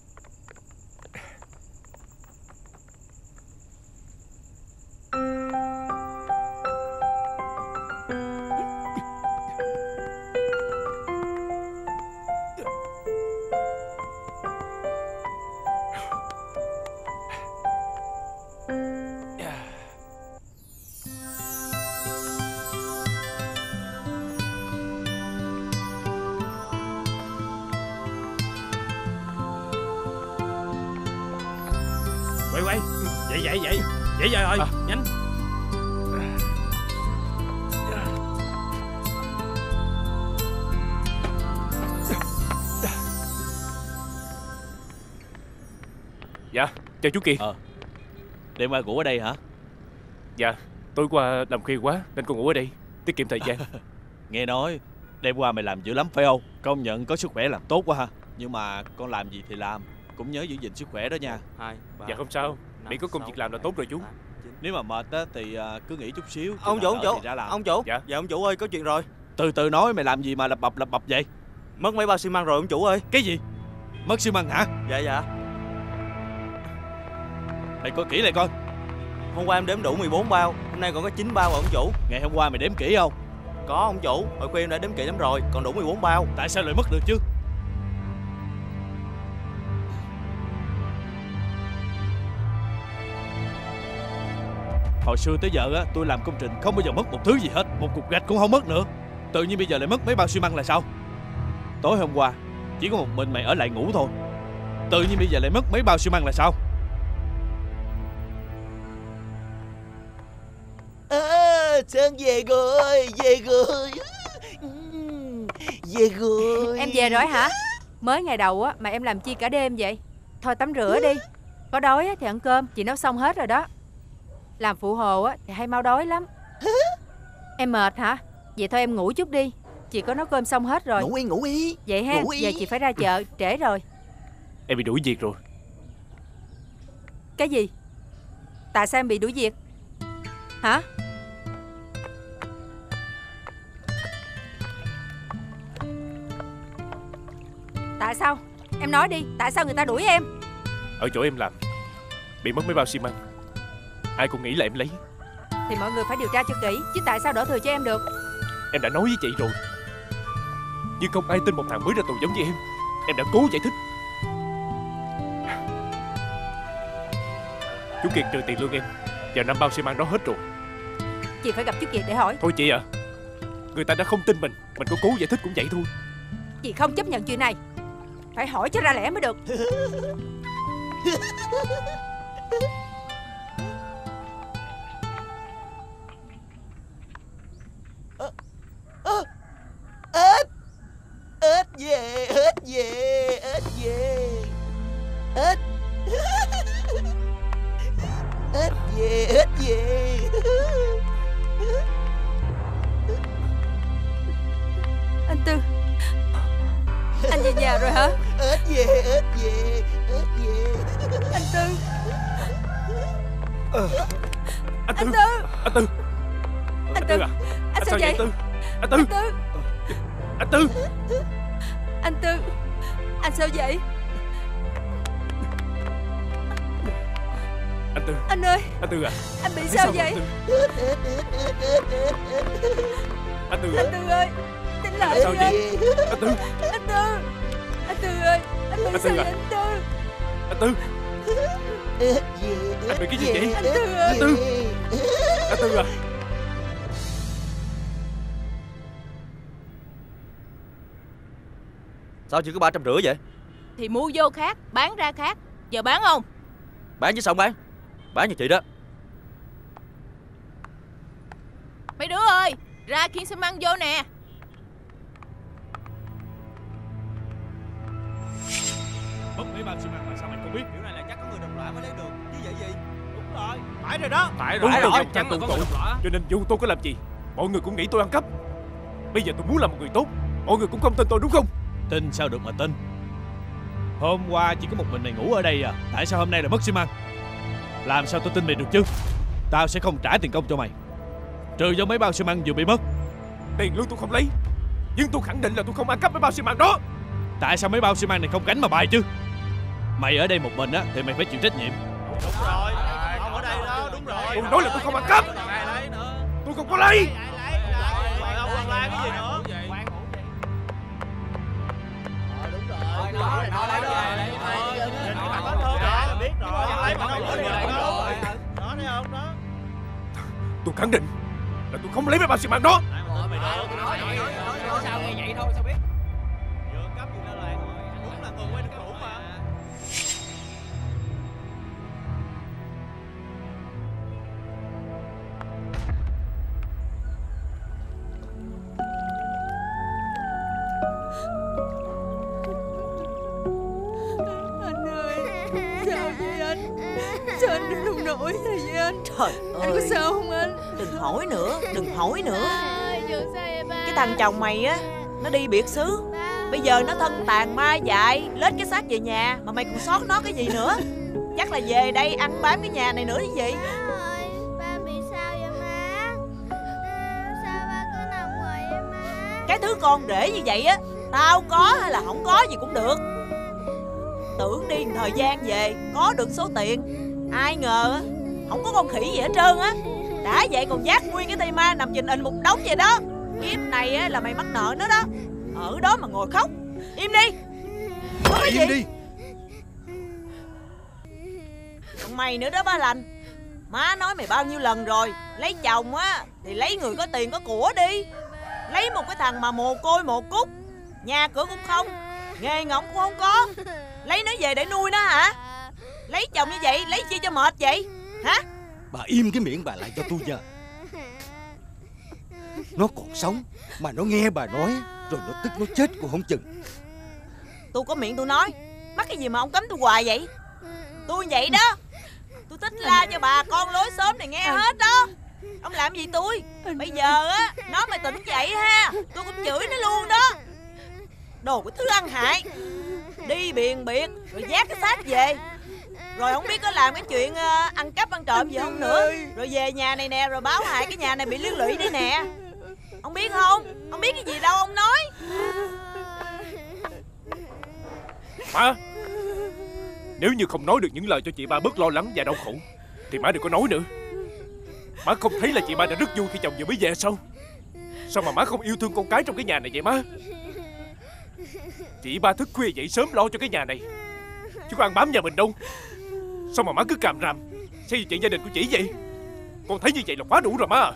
Quay. Vậy rồi, nhanh. Dạ, chào chú Kiệt. Đêm qua ngủ ở đây hả? Dạ, tối qua làm khuya quá nên con ngủ ở đây, tiết kiệm thời gian. Nghe nói đêm qua mày làm dữ lắm phải không? Công nhận có sức khỏe làm tốt quá ha. Nhưng mà con làm gì thì làm, cũng nhớ giữ gìn sức khỏe đó nha. Dạ không sao, miễn có công việc làm là tốt rồi chú. Nếu mà mệt á thì cứ nghỉ chút xíu. Ông chủ, ông chủ. Dạ ông chủ ơi, có chuyện rồi. Từ từ nói, mày làm gì mà lập bập vậy? Mất mấy bao xi măng rồi ông chủ ơi. Cái gì? Mất xi măng hả? Dạ. Mày coi kỹ lại coi. Hôm qua em đếm đủ 14 bao, hôm nay còn có 9 bao rồi ông chủ. Ngày hôm qua mày đếm kỹ không? Có ông chủ, hồi khuya em đã đếm kỹ lắm rồi, còn đủ 14 bao. Tại sao lại mất được chứ? Hồi xưa tới giờ á, tôi làm công trình không bao giờ mất một thứ gì hết, một cục gạch cũng không mất nữa. Tự nhiên bây giờ lại mất mấy bao xi măng là sao? Tối hôm qua chỉ có một mình mày ở lại ngủ thôi, tự nhiên bây giờ lại mất mấy bao xi măng là sao? Sơn về rồi. Về rồi. Em về rồi hả? Mới ngày đầu á mà em làm chi cả đêm vậy? Thôi tắm rửa đi. Có đói á thì ăn cơm, chị nấu xong hết rồi đó. Làm phụ hồ á thì hay mau đói lắm. Em mệt hả? Vậy thôi em ngủ chút đi. Chị có nấu cơm xong hết rồi. Ngủ đi. Vậy ha, giờ chị phải ra chợ, trễ rồi. Em bị đuổi việc rồi. Cái gì? Tại sao em bị đuổi việc? Hả? Tại sao? Em nói đi, tại sao người ta đuổi em? Ở chỗ em làm bị mất mấy bao xi măng, ai cũng nghĩ là em lấy. Thì mọi người phải điều tra cho kỹ, chứ tại sao đổ thừa cho em được? Em đã nói với chị rồi, nhưng không ai tin một thằng mới ra tù giống như em. Em đã cố giải thích. Chú Kiệt trừ tiền lương em, và 5 bao xi măng đó hết rồi. Chị phải gặp chú Kiệt để hỏi. Thôi chị ạ, người ta đã không tin mình có cố giải thích cũng vậy thôi. Chị không chấp nhận chuyện này, phải hỏi cho ra lẽ mới được. nhà rồi hả? Ếch về, ếch về, ếch về. Anh Tư. Anh Tư. Anh Tư. Anh Tư à? Anh sao vậy? Anh Tư. Anh Tư. Anh Tư. Anh sao vậy? Anh Tư. Anh ơi. Anh Tư à? Anh bị sao vậy? Anh Tư. Anh Tư ơi, tỉnh lại đi anh. Anh Tư. Anh Tư. Anh Tư ơi, anh bị sao vậy anh Tư? Anh Tư. Anh bị cái gì vậy? Anh Tư ơi. Anh Tư. Anh Tư à? Sao chỉ có 350 vậy? Thì mua vô khác, bán ra khác. Giờ bán không? Bán chứ sao bán? Bán như chị đó. Mấy đứa ơi, ra khiêng xi măng vô nè. Mất mấy bao xi măng mà sao mày không biết? Điều này là chắc có người đồng loại mới lấy được chứ vậy gì. Đúng rồi, phải rồi đó. Phải rồi, chắn tụ tụ. Cho nên dù tôi có làm gì, mọi người cũng nghĩ tôi ăn cắp. Bây giờ tôi muốn làm một người tốt, mọi người cũng không tin tôi đúng không? Tin sao được mà tin? Hôm qua chỉ có một mình mày ngủ ở đây à? Tại sao hôm nay lại mất xi măng? Làm sao tôi tin mày được chứ? Tao sẽ không trả tiền công cho mày, trừ do mấy bao xi măng vừa bị mất. Tiền lương tôi không lấy, nhưng tôi khẳng định là tôi không ăn cắp mấy bao xi măng đó. Tại sao mấy bao xi măng này không gánh mà bài chứ? Mày ở đây một mình á thì mày phải chịu trách nhiệm. Đúng rồi, không ở đây đó, đúng rồi. Tôi nói là tôi không ăn cắp. Tôi không có lấy. Ông còn la cái gì nữa? Tôi khẳng định là tôi không lấy mấy bao xi măng đó. Sao nghe vậy thôi sao biết? Vừa cấp gì lên làng rồi, đúng là tuần quen cũ mà. Anh ơi, sao vậy anh? Sao anh đứng không nổi vậy anh? Trời Anh có ơi, sao không anh? đừng hỏi nữa, đừng hỏi nữa. Cái thằng chồng mày á, nó đi biệt xứ, bây giờ nó thân tàn ma dại, lết cái xác về nhà mà mày còn sót nó cái gì nữa? Chắc là về đây ăn bám cái nhà này nữa chứ gì. Ba bị sao vậy má? Sao ba cứ nằm ngoài vậy má? Cái thứ con để như vậy á, tao có hay là không có gì cũng được. Tưởng đi thời gian về có được số tiền, ai ngờ á, không có con khỉ gì hết trơn á. Đã vậy còn dắt nguyên cái tay ma nằm trình hình một đống vậy đó. Kiếp này á là mày mắc nợ nó đó. Ở đó mà ngồi khóc. Im đi. Có cái Im gì? đi. Còn mày nữa đó Ba Lành. Má nói mày bao nhiêu lần rồi, lấy chồng á thì lấy người có tiền có của đi. Lấy một cái thằng mà mồ côi mồ cút, nhà cửa cũng không, nghề ngỗng cũng không có, lấy nó về để nuôi nó hả? Lấy chồng như vậy lấy chi cho mệt vậy hả? Bà im cái miệng bà lại cho tôi nha. Nó còn sống mà nó nghe bà nói rồi nó tức nó chết cũng không chừng. Tôi có miệng tôi nói, mắc cái gì mà ông cấm tôi hoài vậy? Tôi vậy đó, tôi thích la cho bà con lối xóm này nghe hết đó. Ông làm gì tôi? Bây giờ á, nó mày tỉnh dậy ha, tôi cũng chửi nó luôn đó. Đồ cái thứ ăn hại. Đi biền biệt rồi vác cái xác về, rồi không biết có làm cái chuyện ăn cắp ăn trộm gì không nữa. Rồi về nhà này nè, rồi báo hại cái nhà này bị liên lụy đây nè. Ông biết không? Ông biết cái gì đâu ông nói. Má, nếu như không nói được những lời cho chị ba bớt lo lắng và đau khổ thì má đừng có nói nữa. Má không thấy là chị ba đã rất vui khi chồng vừa mới về sao? Sao mà má không yêu thương con cái trong cái nhà này vậy má? Chị ba thức khuya dậy sớm lo cho cái nhà này, chứ có ăn bám nhà mình đâu. Sao mà má cứ càm ràm xây chuyện gia đình của chị vậy? Con thấy như vậy là quá đủ rồi má.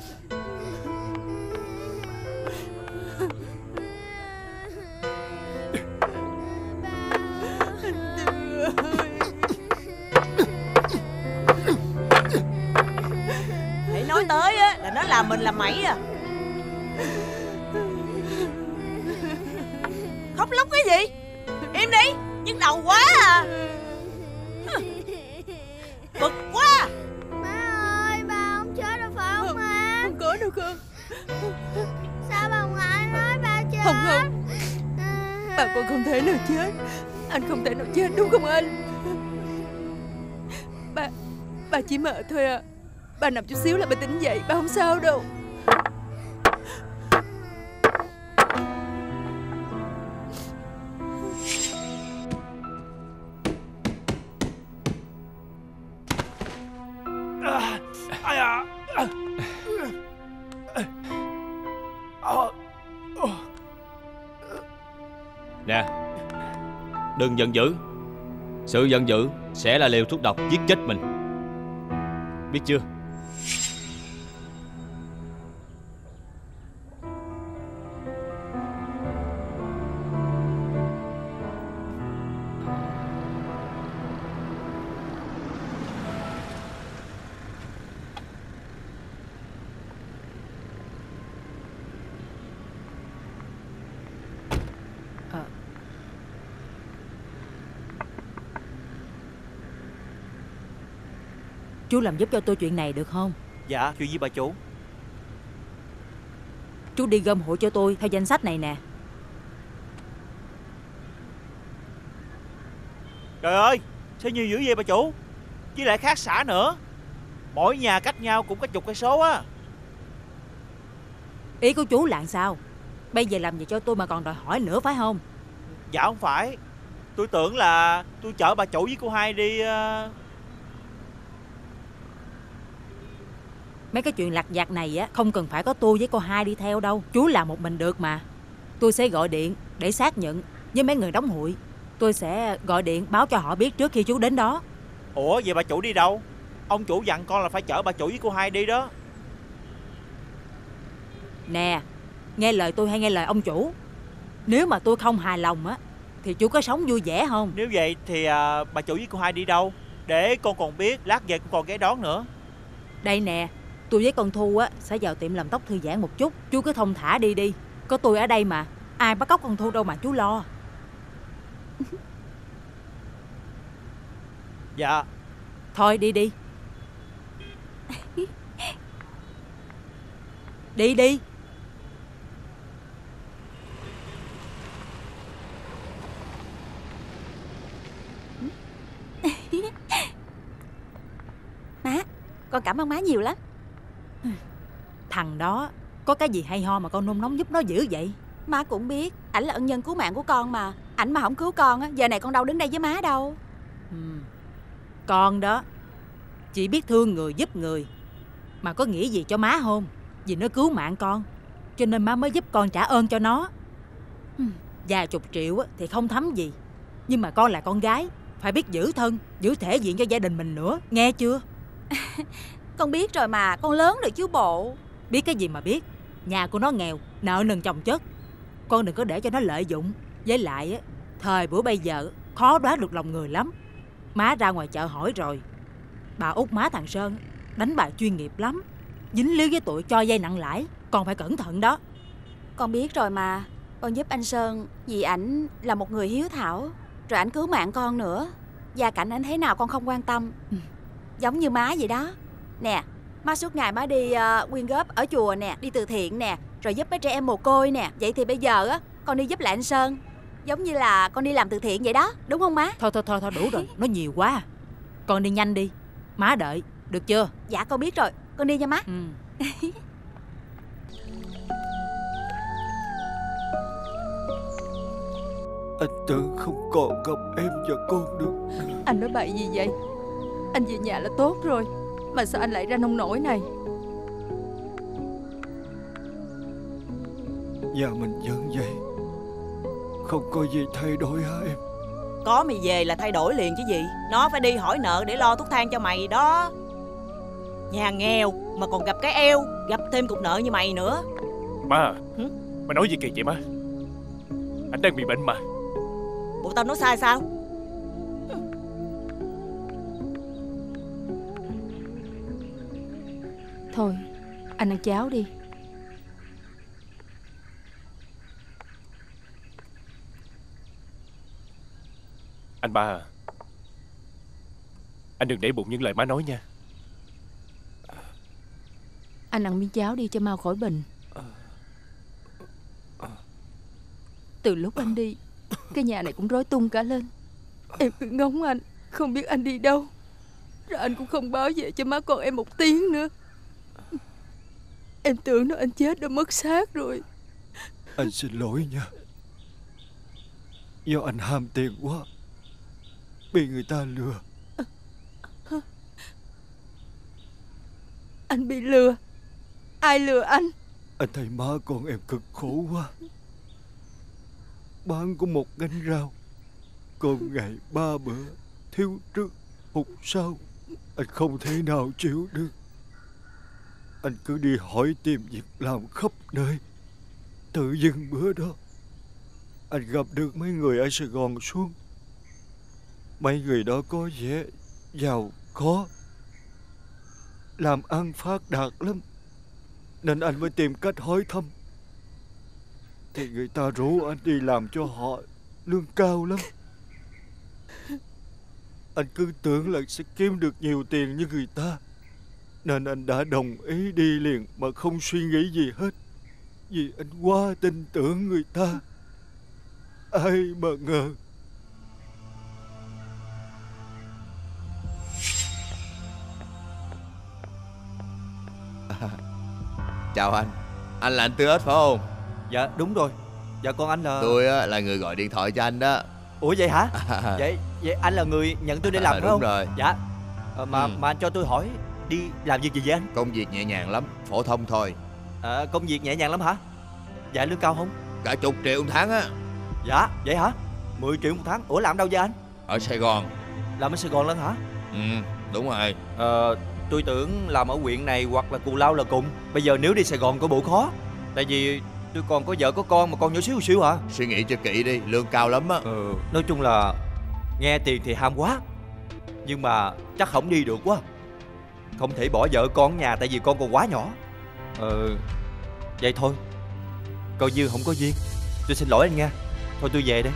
Hãy nói tới á là nó làm mình làm mẩy à. Khóc lóc cái gì? Im đi, nhức đầu quá à. Bực quá. Má ơi, ba không chết đâu phải không má? Không có đâu con. Sao bà ngoại nói ba chết? Không. Bà con không thể nào chết. Anh không thể nào chết đúng không anh? Bà chỉ mệt thôi à. Bà nằm chút xíu là bà tỉnh dậy. Bà không sao đâu. Nè, đừng giận dữ. Sự giận dữ sẽ là liều thuốc độc giết chết mình. Biết chưa? Chú làm giúp cho tôi chuyện này được không? Dạ, chuyện gì bà chủ? Chú đi gom hộ cho tôi theo danh sách này nè. Trời ơi, sao nhiều dữ vậy bà chủ? Với lại khác xã nữa. Mỗi nhà cách nhau cũng có chục cây số á. Ý của chú là sao? Bây giờ làm gì cho tôi mà còn đòi hỏi nữa phải không? Dạ không phải. Tôi tưởng là tôi chở bà chủ với cô Hai đi. Mấy cái chuyện lặt vặt này á không cần phải có tôi với cô Hai đi theo đâu. Chú làm một mình được mà. Tôi sẽ gọi điện để xác nhận với mấy người đóng hụi. Tôi sẽ gọi điện báo cho họ biết trước khi chú đến đó. Ủa vậy bà chủ đi đâu? Ông chủ dặn con là phải chở bà chủ với cô Hai đi đó. Nè, nghe lời tôi hay nghe lời ông chủ? Nếu mà tôi không hài lòng á thì chú có sống vui vẻ không? Nếu vậy thì bà chủ với cô Hai đi đâu? Để con còn biết, lát về con còn ghé đón nữa. Đây nè, tôi với con Thu á sẽ vào tiệm làm tóc thư giãn một chút. Chú cứ thong thả đi đi. Có tôi ở đây mà. Ai bắt cóc con Thu đâu mà chú lo. Dạ. Thôi đi đi. Đi đi. Má, con cảm ơn má nhiều lắm. Thằng đó có cái gì hay ho mà con nôn nóng giúp nó dữ vậy? Má cũng biết ảnh là ân nhân cứu mạng của con mà. Ảnh mà không cứu con á, giờ này con đâu đứng đây với má đâu. Con đó chỉ biết thương người giúp người, mà có nghĩ gì cho má không? Vì nó cứu mạng con, cho nên má mới giúp con trả ơn cho nó. Vài chục triệu thì không thấm gì, nhưng mà con là con gái, phải biết giữ thân, giữ thể diện cho gia đình mình nữa, nghe chưa? Con biết rồi mà, con lớn rồi chứ bộ. Biết cái gì mà biết. Nhà của nó nghèo, nợ nần chồng chất. Con đừng có để cho nó lợi dụng. Với lại thời buổi bây giờ khó đoán được lòng người lắm. Má ra ngoài chợ hỏi rồi, bà út má thằng Sơn đánh bài chuyên nghiệp lắm, dính líu với tội cho vay nặng lãi. Con phải cẩn thận đó. Con biết rồi mà. Con giúp anh Sơn vì ảnh là một người hiếu thảo, rồi ảnh cứu mạng con nữa. Gia cảnh ảnh thế nào con không quan tâm. Giống như má vậy đó. Nè, má suốt ngày má đi quyên góp ở chùa nè, đi từ thiện nè, rồi giúp mấy trẻ em mồ côi nè. Vậy thì bây giờ á, con đi giúp lại anh Sơn, giống như là con đi làm từ thiện vậy đó, đúng không má? Thôi đủ rồi, nó nhiều quá. Con đi nhanh đi, má đợi, được chưa? Dạ con biết rồi, con đi nha má. Anh tưởng không còn gặp em và con được. Anh nói bậy gì vậy? Anh về nhà là tốt rồi, mà sao anh lại ra nông nổi này? Nhà mình vẫn vậy, không có gì thay đổi hả em? Có mày về là thay đổi liền chứ gì. Nó phải đi hỏi nợ để lo thuốc thang cho mày đó. Nhà nghèo mà còn gặp cái eo, gặp thêm cục nợ như mày nữa. Má, má nói gì kỳ vậy má? Anh đang bị bệnh mà. Bộ tao nói sai sao? Thôi, anh ăn cháo đi. Anh ba à, anh đừng để bụng những lời má nói nha. Anh ăn miếng cháo đi cho mau khỏi bệnh. Từ lúc anh đi, Cái nhà này cũng rối tung cả lên. Em cứ ngóng anh, không biết anh đi đâu. Rồi anh cũng không báo về cho má con em một tiếng nữa. Em tưởng nó anh chết đã mất xác rồi. Anh xin lỗi nha. Do anh ham tiền quá, bị người ta lừa. Anh bị lừa? Ai lừa anh? Anh thấy má con em cực khổ quá. Bán có một gánh rau, còn ngày 3 bữa, thiếu trước hụt sau. Anh không thể nào chịu được. Anh cứ đi hỏi tìm việc làm khắp nơi. Tự dưng bữa đó anh gặp được mấy người ở Sài Gòn xuống. Mấy người đó có vẻ giàu có, làm ăn phát đạt lắm, nên anh mới tìm cách hỏi thăm. Thì người ta rủ anh đi làm cho họ, lương cao lắm. Anh cứ tưởng là sẽ kiếm được nhiều tiền như người ta, nên anh đã đồng ý đi liền mà không suy nghĩ gì hết. Vì anh quá tin tưởng người ta. Ai mà ngờ. Chào anh là anh Tư Ếch phải không? Dạ đúng rồi. Dạ con anh là... Tôi là người gọi điện thoại cho anh đó. Ủa vậy hả? Vậy anh là người nhận tôi đi làm phải đúng không? Rồi. Dạ. Mà anh cho tôi hỏi, đi làm việc gì vậy anh? Công việc nhẹ nhàng lắm, phổ thông thôi. Công việc nhẹ nhàng lắm hả? Dạ lương cao không? Cả 10 triệu một tháng á. Dạ vậy hả? 10 triệu một tháng. Ủa làm đâu vậy anh? Ở Sài Gòn. Làm ở Sài Gòn lắm hả? Đúng rồi. Tôi tưởng làm ở huyện này hoặc là Cù Lao là cùng. Bây giờ nếu đi Sài Gòn có bộ khó. Tại vì tôi còn có vợ có con mà con nhỏ xíu xíu hả? Suy nghĩ cho kỹ đi, lương cao lắm á. Nói chung là nghe tiền thì ham quá, nhưng mà chắc không đi được quá. Không thể bỏ vợ con ở nhà tại vì con còn quá nhỏ. Vậy thôi, coi như không có duyên. Tôi xin lỗi anh nha. Thôi tôi về đây.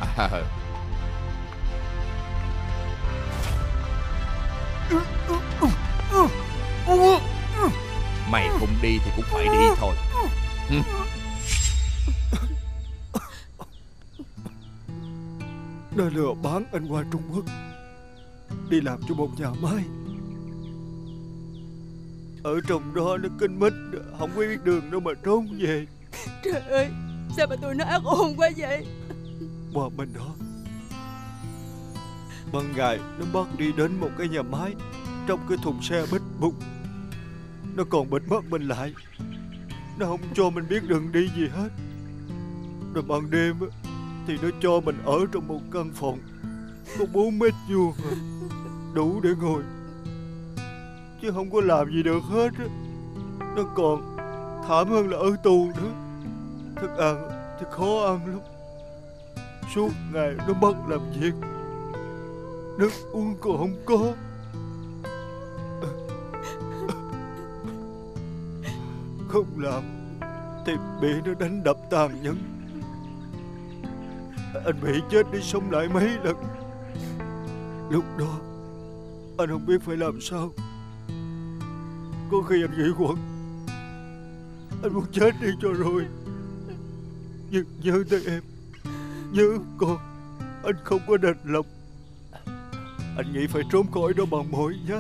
Mày không đi thì cũng phải đi thôi. Nó lừa bán anh qua Trung Quốc, đi làm cho một nhà máy. Ở trong đó nó kinh mít, không có biết đường đâu mà trốn về. Trời ơi, sao mà tụi nó ác ôn quá vậy? Qua bên đó, ban ngày nó bắt đi đến một cái nhà máy, trong cái thùng xe bít bụng. Nó còn bịt mắt mình lại, nó không cho mình biết đường đi gì hết. Rồi ban đêm thì nó cho mình ở trong một căn phòng có 4 mét vuông, đủ để ngồi, chứ không có làm gì được hết. Nó còn thảm hơn là ở tù nữa. Thức ăn thì khó ăn lắm, suốt ngày nó bắt làm việc, nước uống còn không có. Không làm thì bị nó đánh đập tàn nhẫn. Anh bị chết đi sống lại mấy lần. Lúc đó anh không biết phải làm sao. Có khi anh nghĩ quẩn, anh muốn chết đi cho rồi. Nhưng nhớ tới em, nhớ con, anh không có đành lòng. Anh nghĩ phải trốn khỏi đó bằng mọi giá.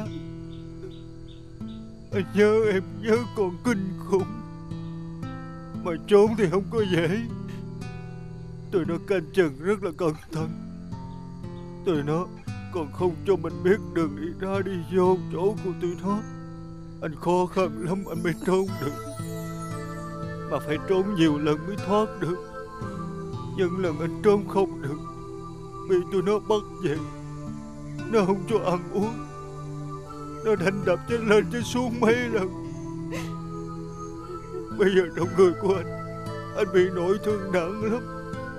Anh nhớ em, nhớ con kinh khủng. Mà trốn thì không có dễ. Tụi nó canh chừng rất là cẩn thận. Tụi nó còn không cho mình biết đường đi ra đi vô chỗ của tụi nó. Anh khó khăn lắm anh mới trốn được. Mà phải trốn nhiều lần mới thoát được. Những lần anh trốn không được, bị tụi nó bắt về. Nó không cho ăn uống, nó đánh đập trên lên trên xuống mấy lần. Bây giờ trong người của anh bị nỗi thương nặng lắm.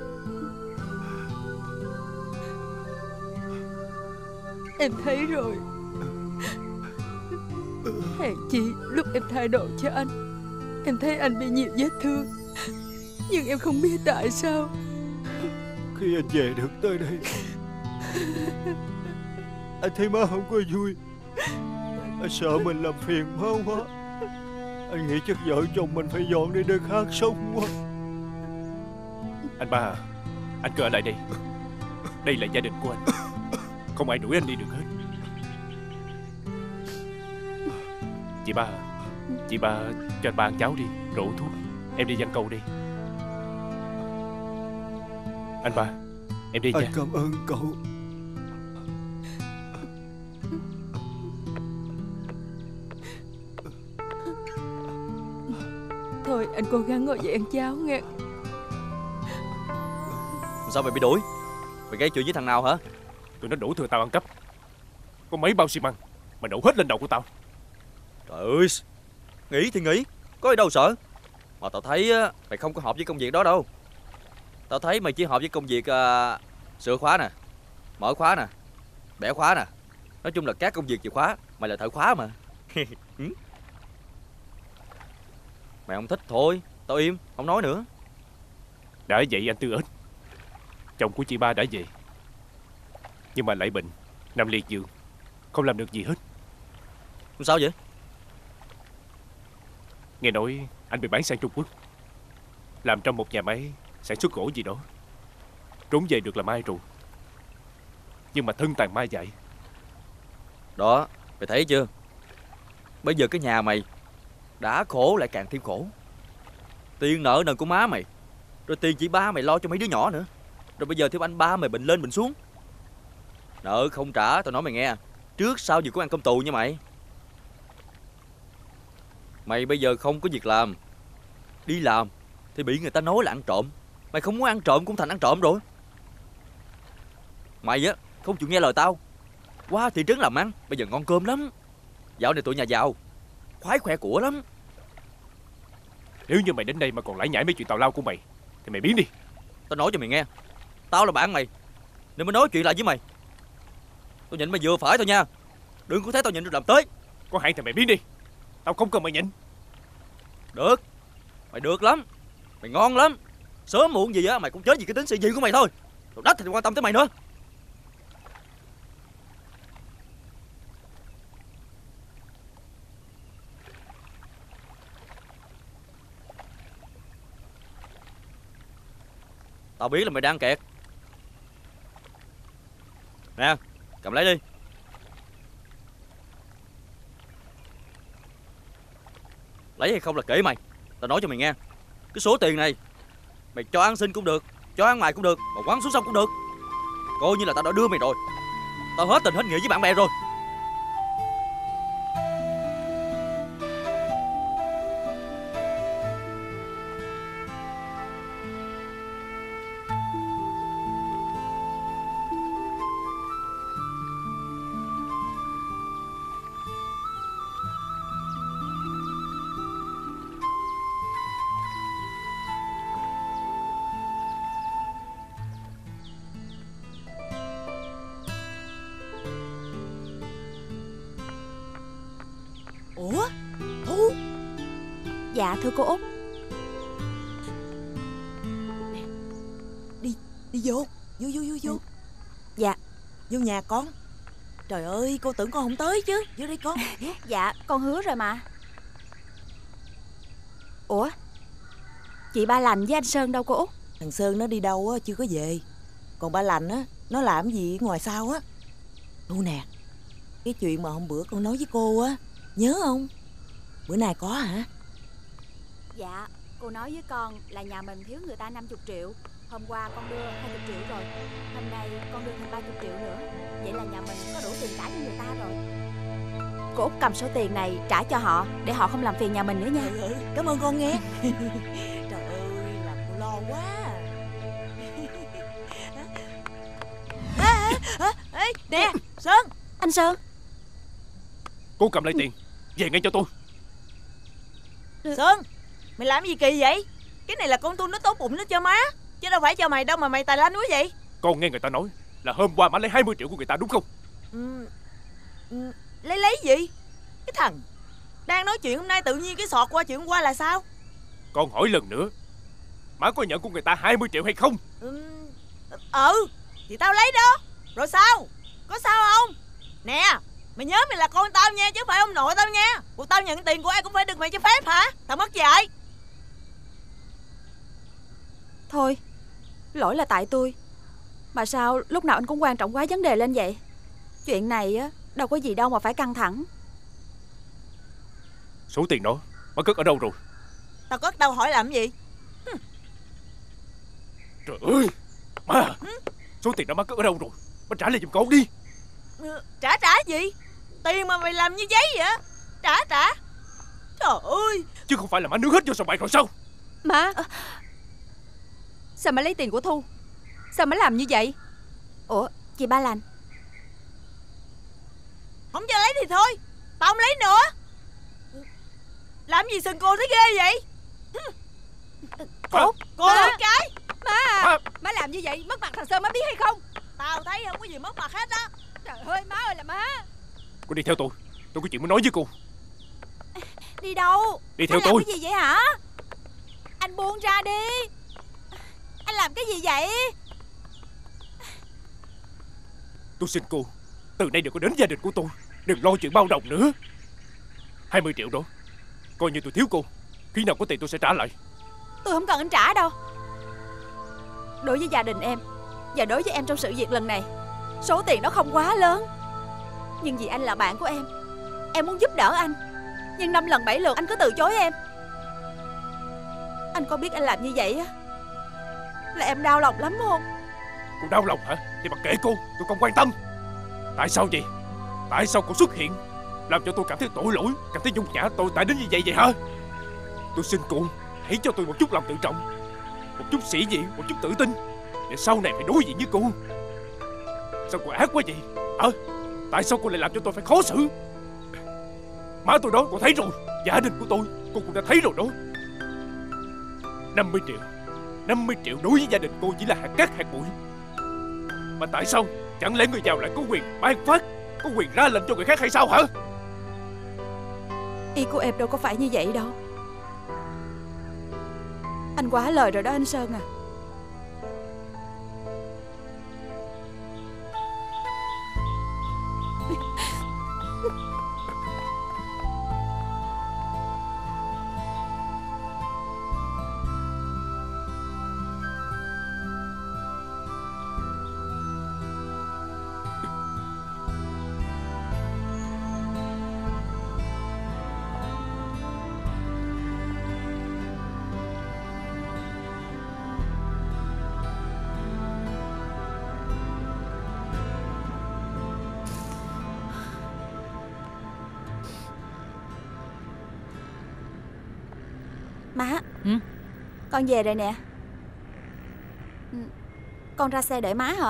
Em thấy rồi. Hèn chi lúc em thay đồ cho anh, em thấy anh bị nhiều vết thương. Nhưng em không biết tại sao. Khi anh về được tới đây, anh thấy má không có vui. Anh sợ mình làm phiền má quá. Anh nghĩ chắc vợ chồng mình phải dọn đi nơi khác sống quá. Anh ba, Anh cứ ở lại đây. Đây là gia đình của anh. Không ai đuổi anh đi được hết. Chị ba, chị ba cho anh ba ăn cháo đi, rồi uống thuốc. Em đi giăng câu đi. Anh ba, em đi nha. Anh cảm ơn cậu. Thôi anh cố gắng ngồi dậy ăn cháo nghe. Sao mày bị đuổi? Mày gây chuyện với thằng nào hả? Tụi nó đuổi thừa tao ăn cắp. Có mấy bao xi măng mà đổ hết lên đầu của tao. Trời ơi, nghĩ thì nghĩ, có gì đâu sợ. Mà tao thấy mày không có hợp với công việc đó đâu. Tao thấy mày chỉ hợp với công việc sửa khóa nè, mở khóa nè, bẻ khóa nè. Nói chung là các công việc chìa khóa. Mày là thợ khóa mà. Mày không thích thôi, tao im, không nói nữa. Đã vậy anh Tư Ếch, chồng của chị ba đã về, nhưng mà lại bệnh, nằm liệt giường, không làm được gì hết. Sao vậy? Nghe nói anh bị bán sang Trung Quốc, làm trong một nhà máy sản xuất gỗ gì đó. Trốn về được làm ai rồi, nhưng mà thân tàn ma dại. Đó, mày thấy chưa? Bây giờ cái nhà mày đã khổ lại càng thêm khổ. Tiền nợ nần của má mày, rồi tiền chị ba mày lo cho mấy đứa nhỏ nữa. Rồi bây giờ thêm anh ba mày bệnh lên bệnh xuống. Nợ không trả, tao nói mày nghe, trước sau gì cũng ăn cơm tù nha mày. Mày bây giờ không có việc làm, đi làm thì bị người ta nói là ăn trộm. Mày không muốn ăn trộm cũng thành ăn trộm rồi. Mày á không chịu nghe lời tao, qua thị trấn làm ăn bây giờ ngon cơm lắm. Dạo này tụi nhà giàu khoái khoe của lắm. Nếu như mày đến đây mà còn lải nhải mấy chuyện tào lao của mày thì mày biến đi. Tao nói cho mày nghe, tao là bạn mày nên mới nói chuyện lại với mày. Tao nhịn mày vừa phải thôi nha, đừng có thấy tao nhịn được làm tới. Có hạn thì mày biến đi, tao không cần mày nhịn. Được, mày được lắm, mày ngon lắm. Sớm muộn gì á mày cũng chết vì cái tính si gì của mày thôi. Đồ đất thì quan tâm tới mày nữa. Tao biết là mày đang kẹt. Nè, cầm lấy đi. Lấy hay không là kệ mày. Tao nói cho mày nghe, cái số tiền này mày cho ăn xin cũng được, cho ăn mày cũng được, mà quăng xuống sông cũng được. Coi như là tao đã đưa mày rồi. Tao hết tình hết nghĩa với bạn bè rồi. Ủa Thu? Dạ thưa cô Út. Đi vô. Vô. Dạ. Vô nhà con. Trời ơi, cô tưởng con không tới chứ. Vô đây con. Dạ con hứa rồi mà. Ủa, chị Ba Lành với anh Sơn đâu cô Út? Thằng Sơn nó đi đâu á, chưa có về. Còn Ba Lành á, nó làm gì ngoài sau á. Thu nè, cái chuyện mà hôm bữa con nói với cô á, nhớ không? Bữa nay có hả? Dạ, cô nói với con là nhà mình thiếu người ta 50 triệu. Hôm qua con đưa 20 triệu rồi. Hôm nay con đưa thêm 30 triệu nữa. Vậy là nhà mình có đủ tiền trả cho người ta rồi. Cô Út cầm số tiền này trả cho họ, để họ không làm phiền nhà mình nữa nha. Cảm ơn con nghe. Trời ơi, làm cô lo quá. Ê, nè, Sơn. Anh Sơn. Cô cầm lại tiền, về ngay cho tôi. Sơn, mày làm gì kỳ vậy? Cái này là con tôi nó tốt bụng nó cho má, chứ đâu phải cho mày đâu mà mày tài lanh quá vậy. Con nghe người ta nói là hôm qua má lấy 20 triệu của người ta đúng không? Lấy gì? Cái thằng đang nói chuyện hôm nay tự nhiên cái sọt qua chuyện hôm qua là sao? Con hỏi lần nữa, má có nhận của người ta 20 triệu hay không? Thì tao lấy đó. Rồi sao? Có sao không? Nè, mày nhớ mày là con tao nha, chứ không phải ông nội tao nha. Cuộc tao nhận tiền của ai cũng phải được mày cho phép hả? Tao mất dạy. Thôi, Lỗi là tại tôi. Mà sao lúc nào anh cũng quan trọng quá vấn đề lên vậy? Chuyện này á đâu có gì đâu mà phải căng thẳng. Số tiền đó má cất ở đâu rồi? Tao cất đâu hỏi làm gì? Trời ơi má, số tiền đó má cất ở đâu rồi? Má trả lại giùm con đi. Trả gì? Tiền mà mày làm như giấy vậy? Trả. Trời ơi. Chứ không phải là má nướng hết vô sòng bạc rồi sao? Má, sao má lấy tiền của Thu? Sao má làm như vậy? Ủa, chị Ba Lành. Không cho lấy thì thôi, tao không lấy nữa. Làm gì sừng cô thấy ghê vậy? Cô lấy cái. Má làm như vậy mất mặt thằng Sơn má biết hay không? Tao thấy không có gì mất mặt hết á. Trời ơi má ơi là má. Cô đi theo tôi có chuyện muốn nói với cô. Đi đâu? Đi theo anh làm tôi. cái gì vậy hả? Anh buông ra đi. Anh làm cái gì vậy? Tôi xin cô, từ đây đừng có đến gia đình của tôi. Đừng lo chuyện bao đồng nữa. 20 triệu đó, coi như tôi thiếu cô. Khi nào có tiền tôi sẽ trả lại. Tôi không cần anh trả đâu. Đối với gia đình em và đối với em trong sự việc lần này, số tiền đó không quá lớn. Nhưng vì anh là bạn của em muốn giúp đỡ anh. Nhưng 5 lần 7 lượt anh cứ từ chối em. Anh có biết anh làm như vậy á là em đau lòng lắm không? Cô đau lòng hả? Thì mặc kệ cô, tôi không quan tâm. Tại sao vậy? Tại sao cô xuất hiện làm cho tôi cảm thấy tội lỗi, cảm thấy nhục nhã tồi tệ đến như vậy hả? Tôi xin cô, hãy cho tôi một chút lòng tự trọng, một chút sĩ diện, một chút tự tin, để sau này phải đối diện với cô. Sao cô ác quá vậy? Tại sao cô lại làm cho tôi phải khó xử? Má tôi đó, cô thấy rồi. Gia đình của tôi, cô cũng đã thấy rồi đó. 50 triệu đối với gia đình cô chỉ là hạt cát hạt bụi. Mà tại sao chẳng lẽ người giàu lại có quyền ban phát, có quyền ra lệnh cho người khác hay sao hả? Ý của em đâu có phải như vậy đâu. Anh quá lời rồi đó anh Sơn à. Má, con về rồi nè. Con ra xe đợi má hả?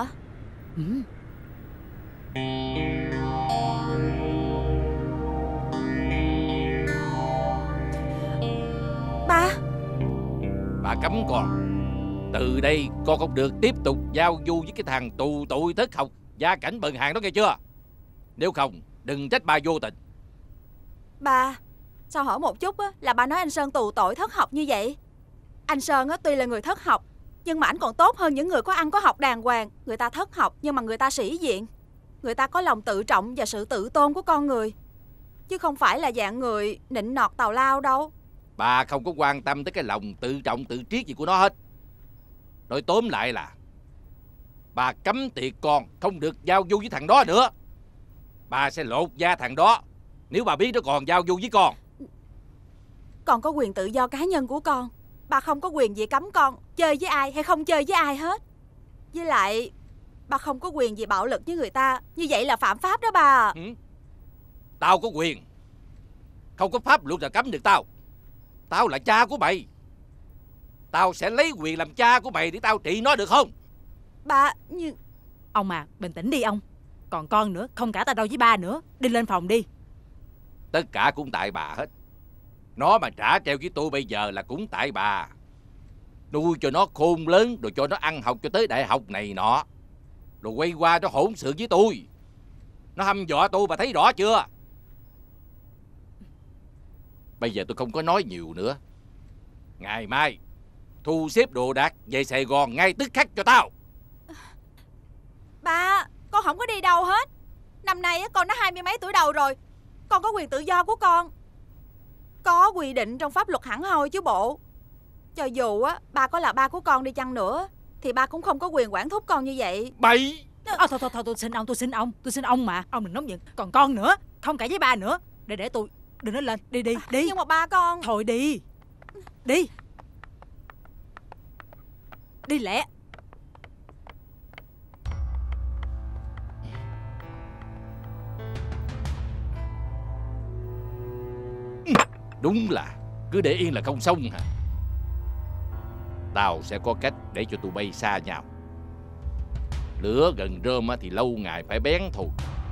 Ba. Bà cấm con. Từ đây con không được tiếp tục giao du với cái thằng tù tội thất học gia cảnh bần hàng đó nghe chưa? Nếu không đừng trách bà vô tình. Ba, sao hỏi một chút á, là ba nói anh Sơn tù tội thất học như vậy? Anh Sơn á, tuy là người thất học, nhưng mà ảnh còn tốt hơn những người có ăn có học đàng hoàng. Người ta thất học nhưng mà người ta sĩ diện. Người ta có lòng tự trọng và sự tự tôn của con người, chứ không phải là dạng người nịnh nọt tào lao đâu. Bà không có quan tâm tới cái lòng tự trọng tự triết gì của nó hết. Nói tóm lại là bà cấm tiệt con không được giao du với thằng đó nữa. Bà sẽ lột da thằng đó nếu bà biết nó còn giao du với con. Con có quyền tự do cá nhân của con. Bà không có quyền gì cấm con chơi với ai hay không chơi với ai hết. Với lại bà không có quyền gì bạo lực với người ta. Như vậy là phạm pháp đó bà. Tao có quyền. Không có pháp luật nào cấm được tao. Tao là cha của mày. Tao sẽ lấy quyền làm cha của mày để tao trị nó được không? Bà nhưng... Ông à, bình tĩnh đi ông. Còn con nữa, không cả ta đâu với ba nữa. Đi lên phòng đi. Tất cả cũng tại bà hết. Nó mà trả treo với tôi bây giờ là cũng tại bà. Nuôi cho nó khôn lớn, rồi cho nó ăn học cho tới đại học này nọ, rồi quay qua nó hỗn xược với tôi. Nó hăm dọa tôi, bà thấy rõ chưa? Bây giờ tôi không có nói nhiều nữa. Ngày mai thu xếp đồ đạc về Sài Gòn ngay tức khắc cho tao. Ba, con không có đi đâu hết. Năm nay con đã 20 mấy tuổi đầu rồi. Con có quyền tự do của con. Có quy định trong pháp luật hẳn hoi chứ bộ. Cho dù ba có là ba của con đi chăng nữa, thì ba cũng không có quyền quản thúc con như vậy. Bậy. Thôi tôi xin ông mà. Ông đừng nóng giận. Còn con nữa, không cãi với ba nữa. Để tôi đưa nó lên. Đi. Nhưng mà ba con. Thôi đi. Đi lẹ. Đúng là cứ để yên là không xong hả? Tao sẽ có cách để cho tụi bay xa nhau. Lửa gần rơm thì lâu ngày phải bén thôi.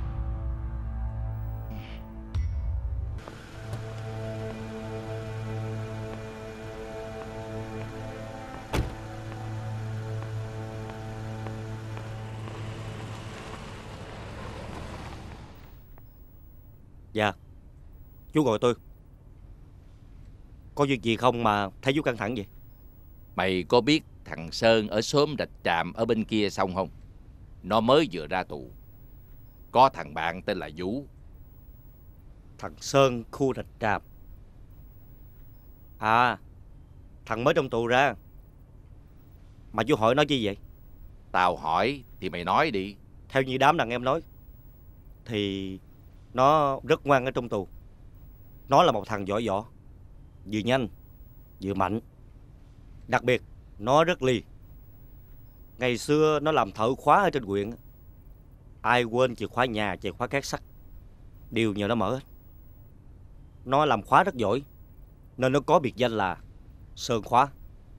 Dạ. Chú gọi tôi. Có việc gì không mà thấy chú căng thẳng vậy? Mày có biết thằng Sơn ở xóm Rạch Tràm ở bên kia xong không? Nó mới vừa ra tù. Có thằng bạn tên là Vũ. Thằng Sơn khu Rạch Tràm. À, thằng mới trong tù ra. Mà chú hỏi nó chi vậy? Tao hỏi thì mày nói đi. Theo như đám đàn em nói thì nó rất ngoan ở trong tù. Nó là một thằng giỏi võ, vừa nhanh vừa mạnh. Đặc biệt nó rất li. Ngày xưa nó làm thợ khóa ở trên huyện. Ai quên chìa khóa nhà, chìa khóa két sắt đều nhờ nó mở hết. Nó làm khóa rất giỏi nên nó có biệt danh là Sơn Khóa.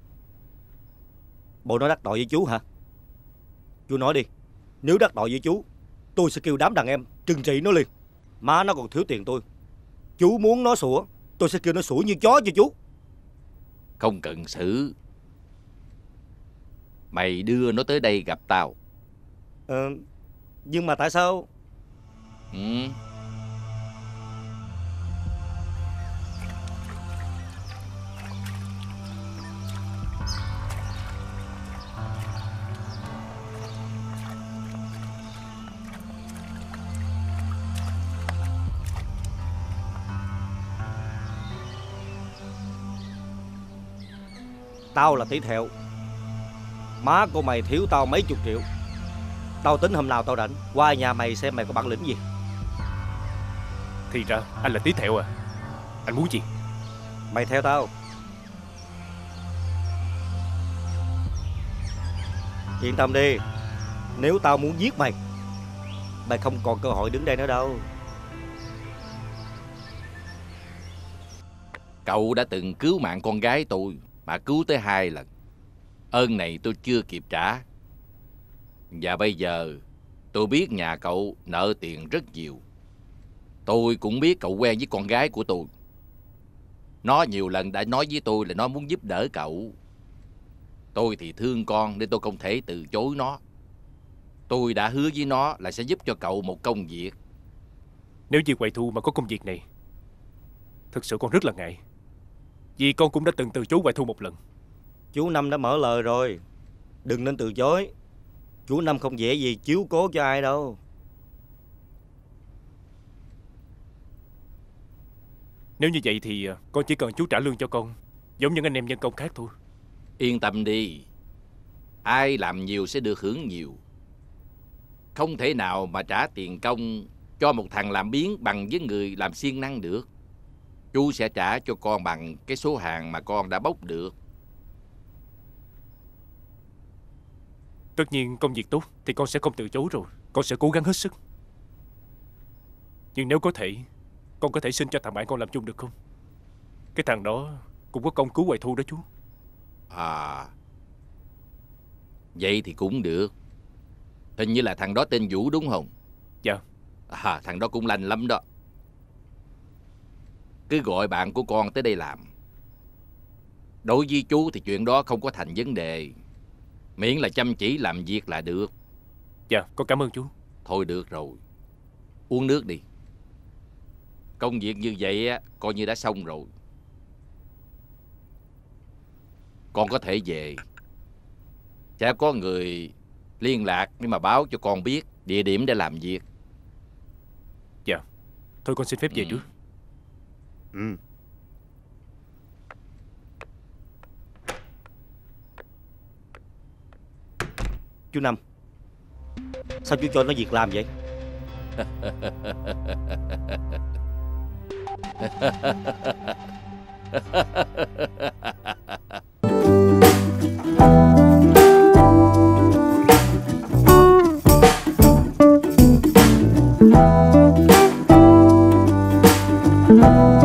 Bộ nó đắc tội với chú hả? Chú nói đi. Nếu đắc tội với chú, tôi sẽ kêu đám đàn em trừng trị nó liền. Má nó còn thiếu tiền tôi. Chú muốn nó sủa, tôi sẽ kêu nó sủa như chó cho chú. Không cần xử. Mày đưa nó tới đây gặp tao. Nhưng mà tại sao? Tao là tỷ thẹo. Má của mày thiếu tao mấy chục triệu. Tao tính hôm nào tao rảnh qua nhà mày xem mày có bản lĩnh gì. Thì ra anh là tí thẹo à? Anh muốn gì? Mày theo tao. Yên tâm đi. Nếu tao muốn giết mày, mày không còn cơ hội đứng đây nữa đâu. Cậu đã từng cứu mạng con gái tôi, mà cứu tới 2 lần. Ơn này tôi chưa kịp trả. Và bây giờ tôi biết nhà cậu nợ tiền rất nhiều. Tôi cũng biết cậu quen với con gái của tôi. Nó nhiều lần đã nói với tôi là nó muốn giúp đỡ cậu. Tôi thì thương con nên tôi không thể từ chối nó. Tôi đã hứa với nó là sẽ giúp cho cậu một công việc. Nếu như Hoài Thu mà có công việc này, thực sự con rất là ngại. Vì con cũng đã từng từ chối Hoài Thu một lần. Chú Năm đã mở lời rồi, đừng nên từ chối. Chú Năm không dễ gì chiếu cố cho ai đâu. Nếu như vậy thì con chỉ cần chú trả lương cho con, giống như anh em nhân công khác thôi. Yên tâm đi. Ai làm nhiều sẽ được hưởng nhiều. Không thể nào mà trả tiền công cho một thằng làm biếng bằng với người làm siêng năng được. Chú sẽ trả cho con bằng cái số hàng mà con đã bốc được. Tất nhiên công việc tốt thì con sẽ không từ chối rồi. Con sẽ cố gắng hết sức. Nhưng nếu có thể, con có thể xin cho thằng bạn con làm chung được không? Cái thằng đó cũng có công cứu Hoài Thu đó chú. À, vậy thì cũng được. Hình như là thằng đó tên Vũ đúng không? Dạ. À, thằng đó cũng lành lắm đó. Cứ gọi bạn của con tới đây làm. Đối với chú thì chuyện đó không có thành vấn đề. Miễn là chăm chỉ làm việc là được. Dạ, con cảm ơn chú. Thôi được rồi. Uống nước đi. Công việc như vậy á, coi như đã xong rồi. Con có thể về. Sẽ có người liên lạc để mà báo cho con biết địa điểm để làm việc. Dạ. Thôi con xin phép về trước. chú Năm, sao chú cho nó việc làm vậy? Thank you.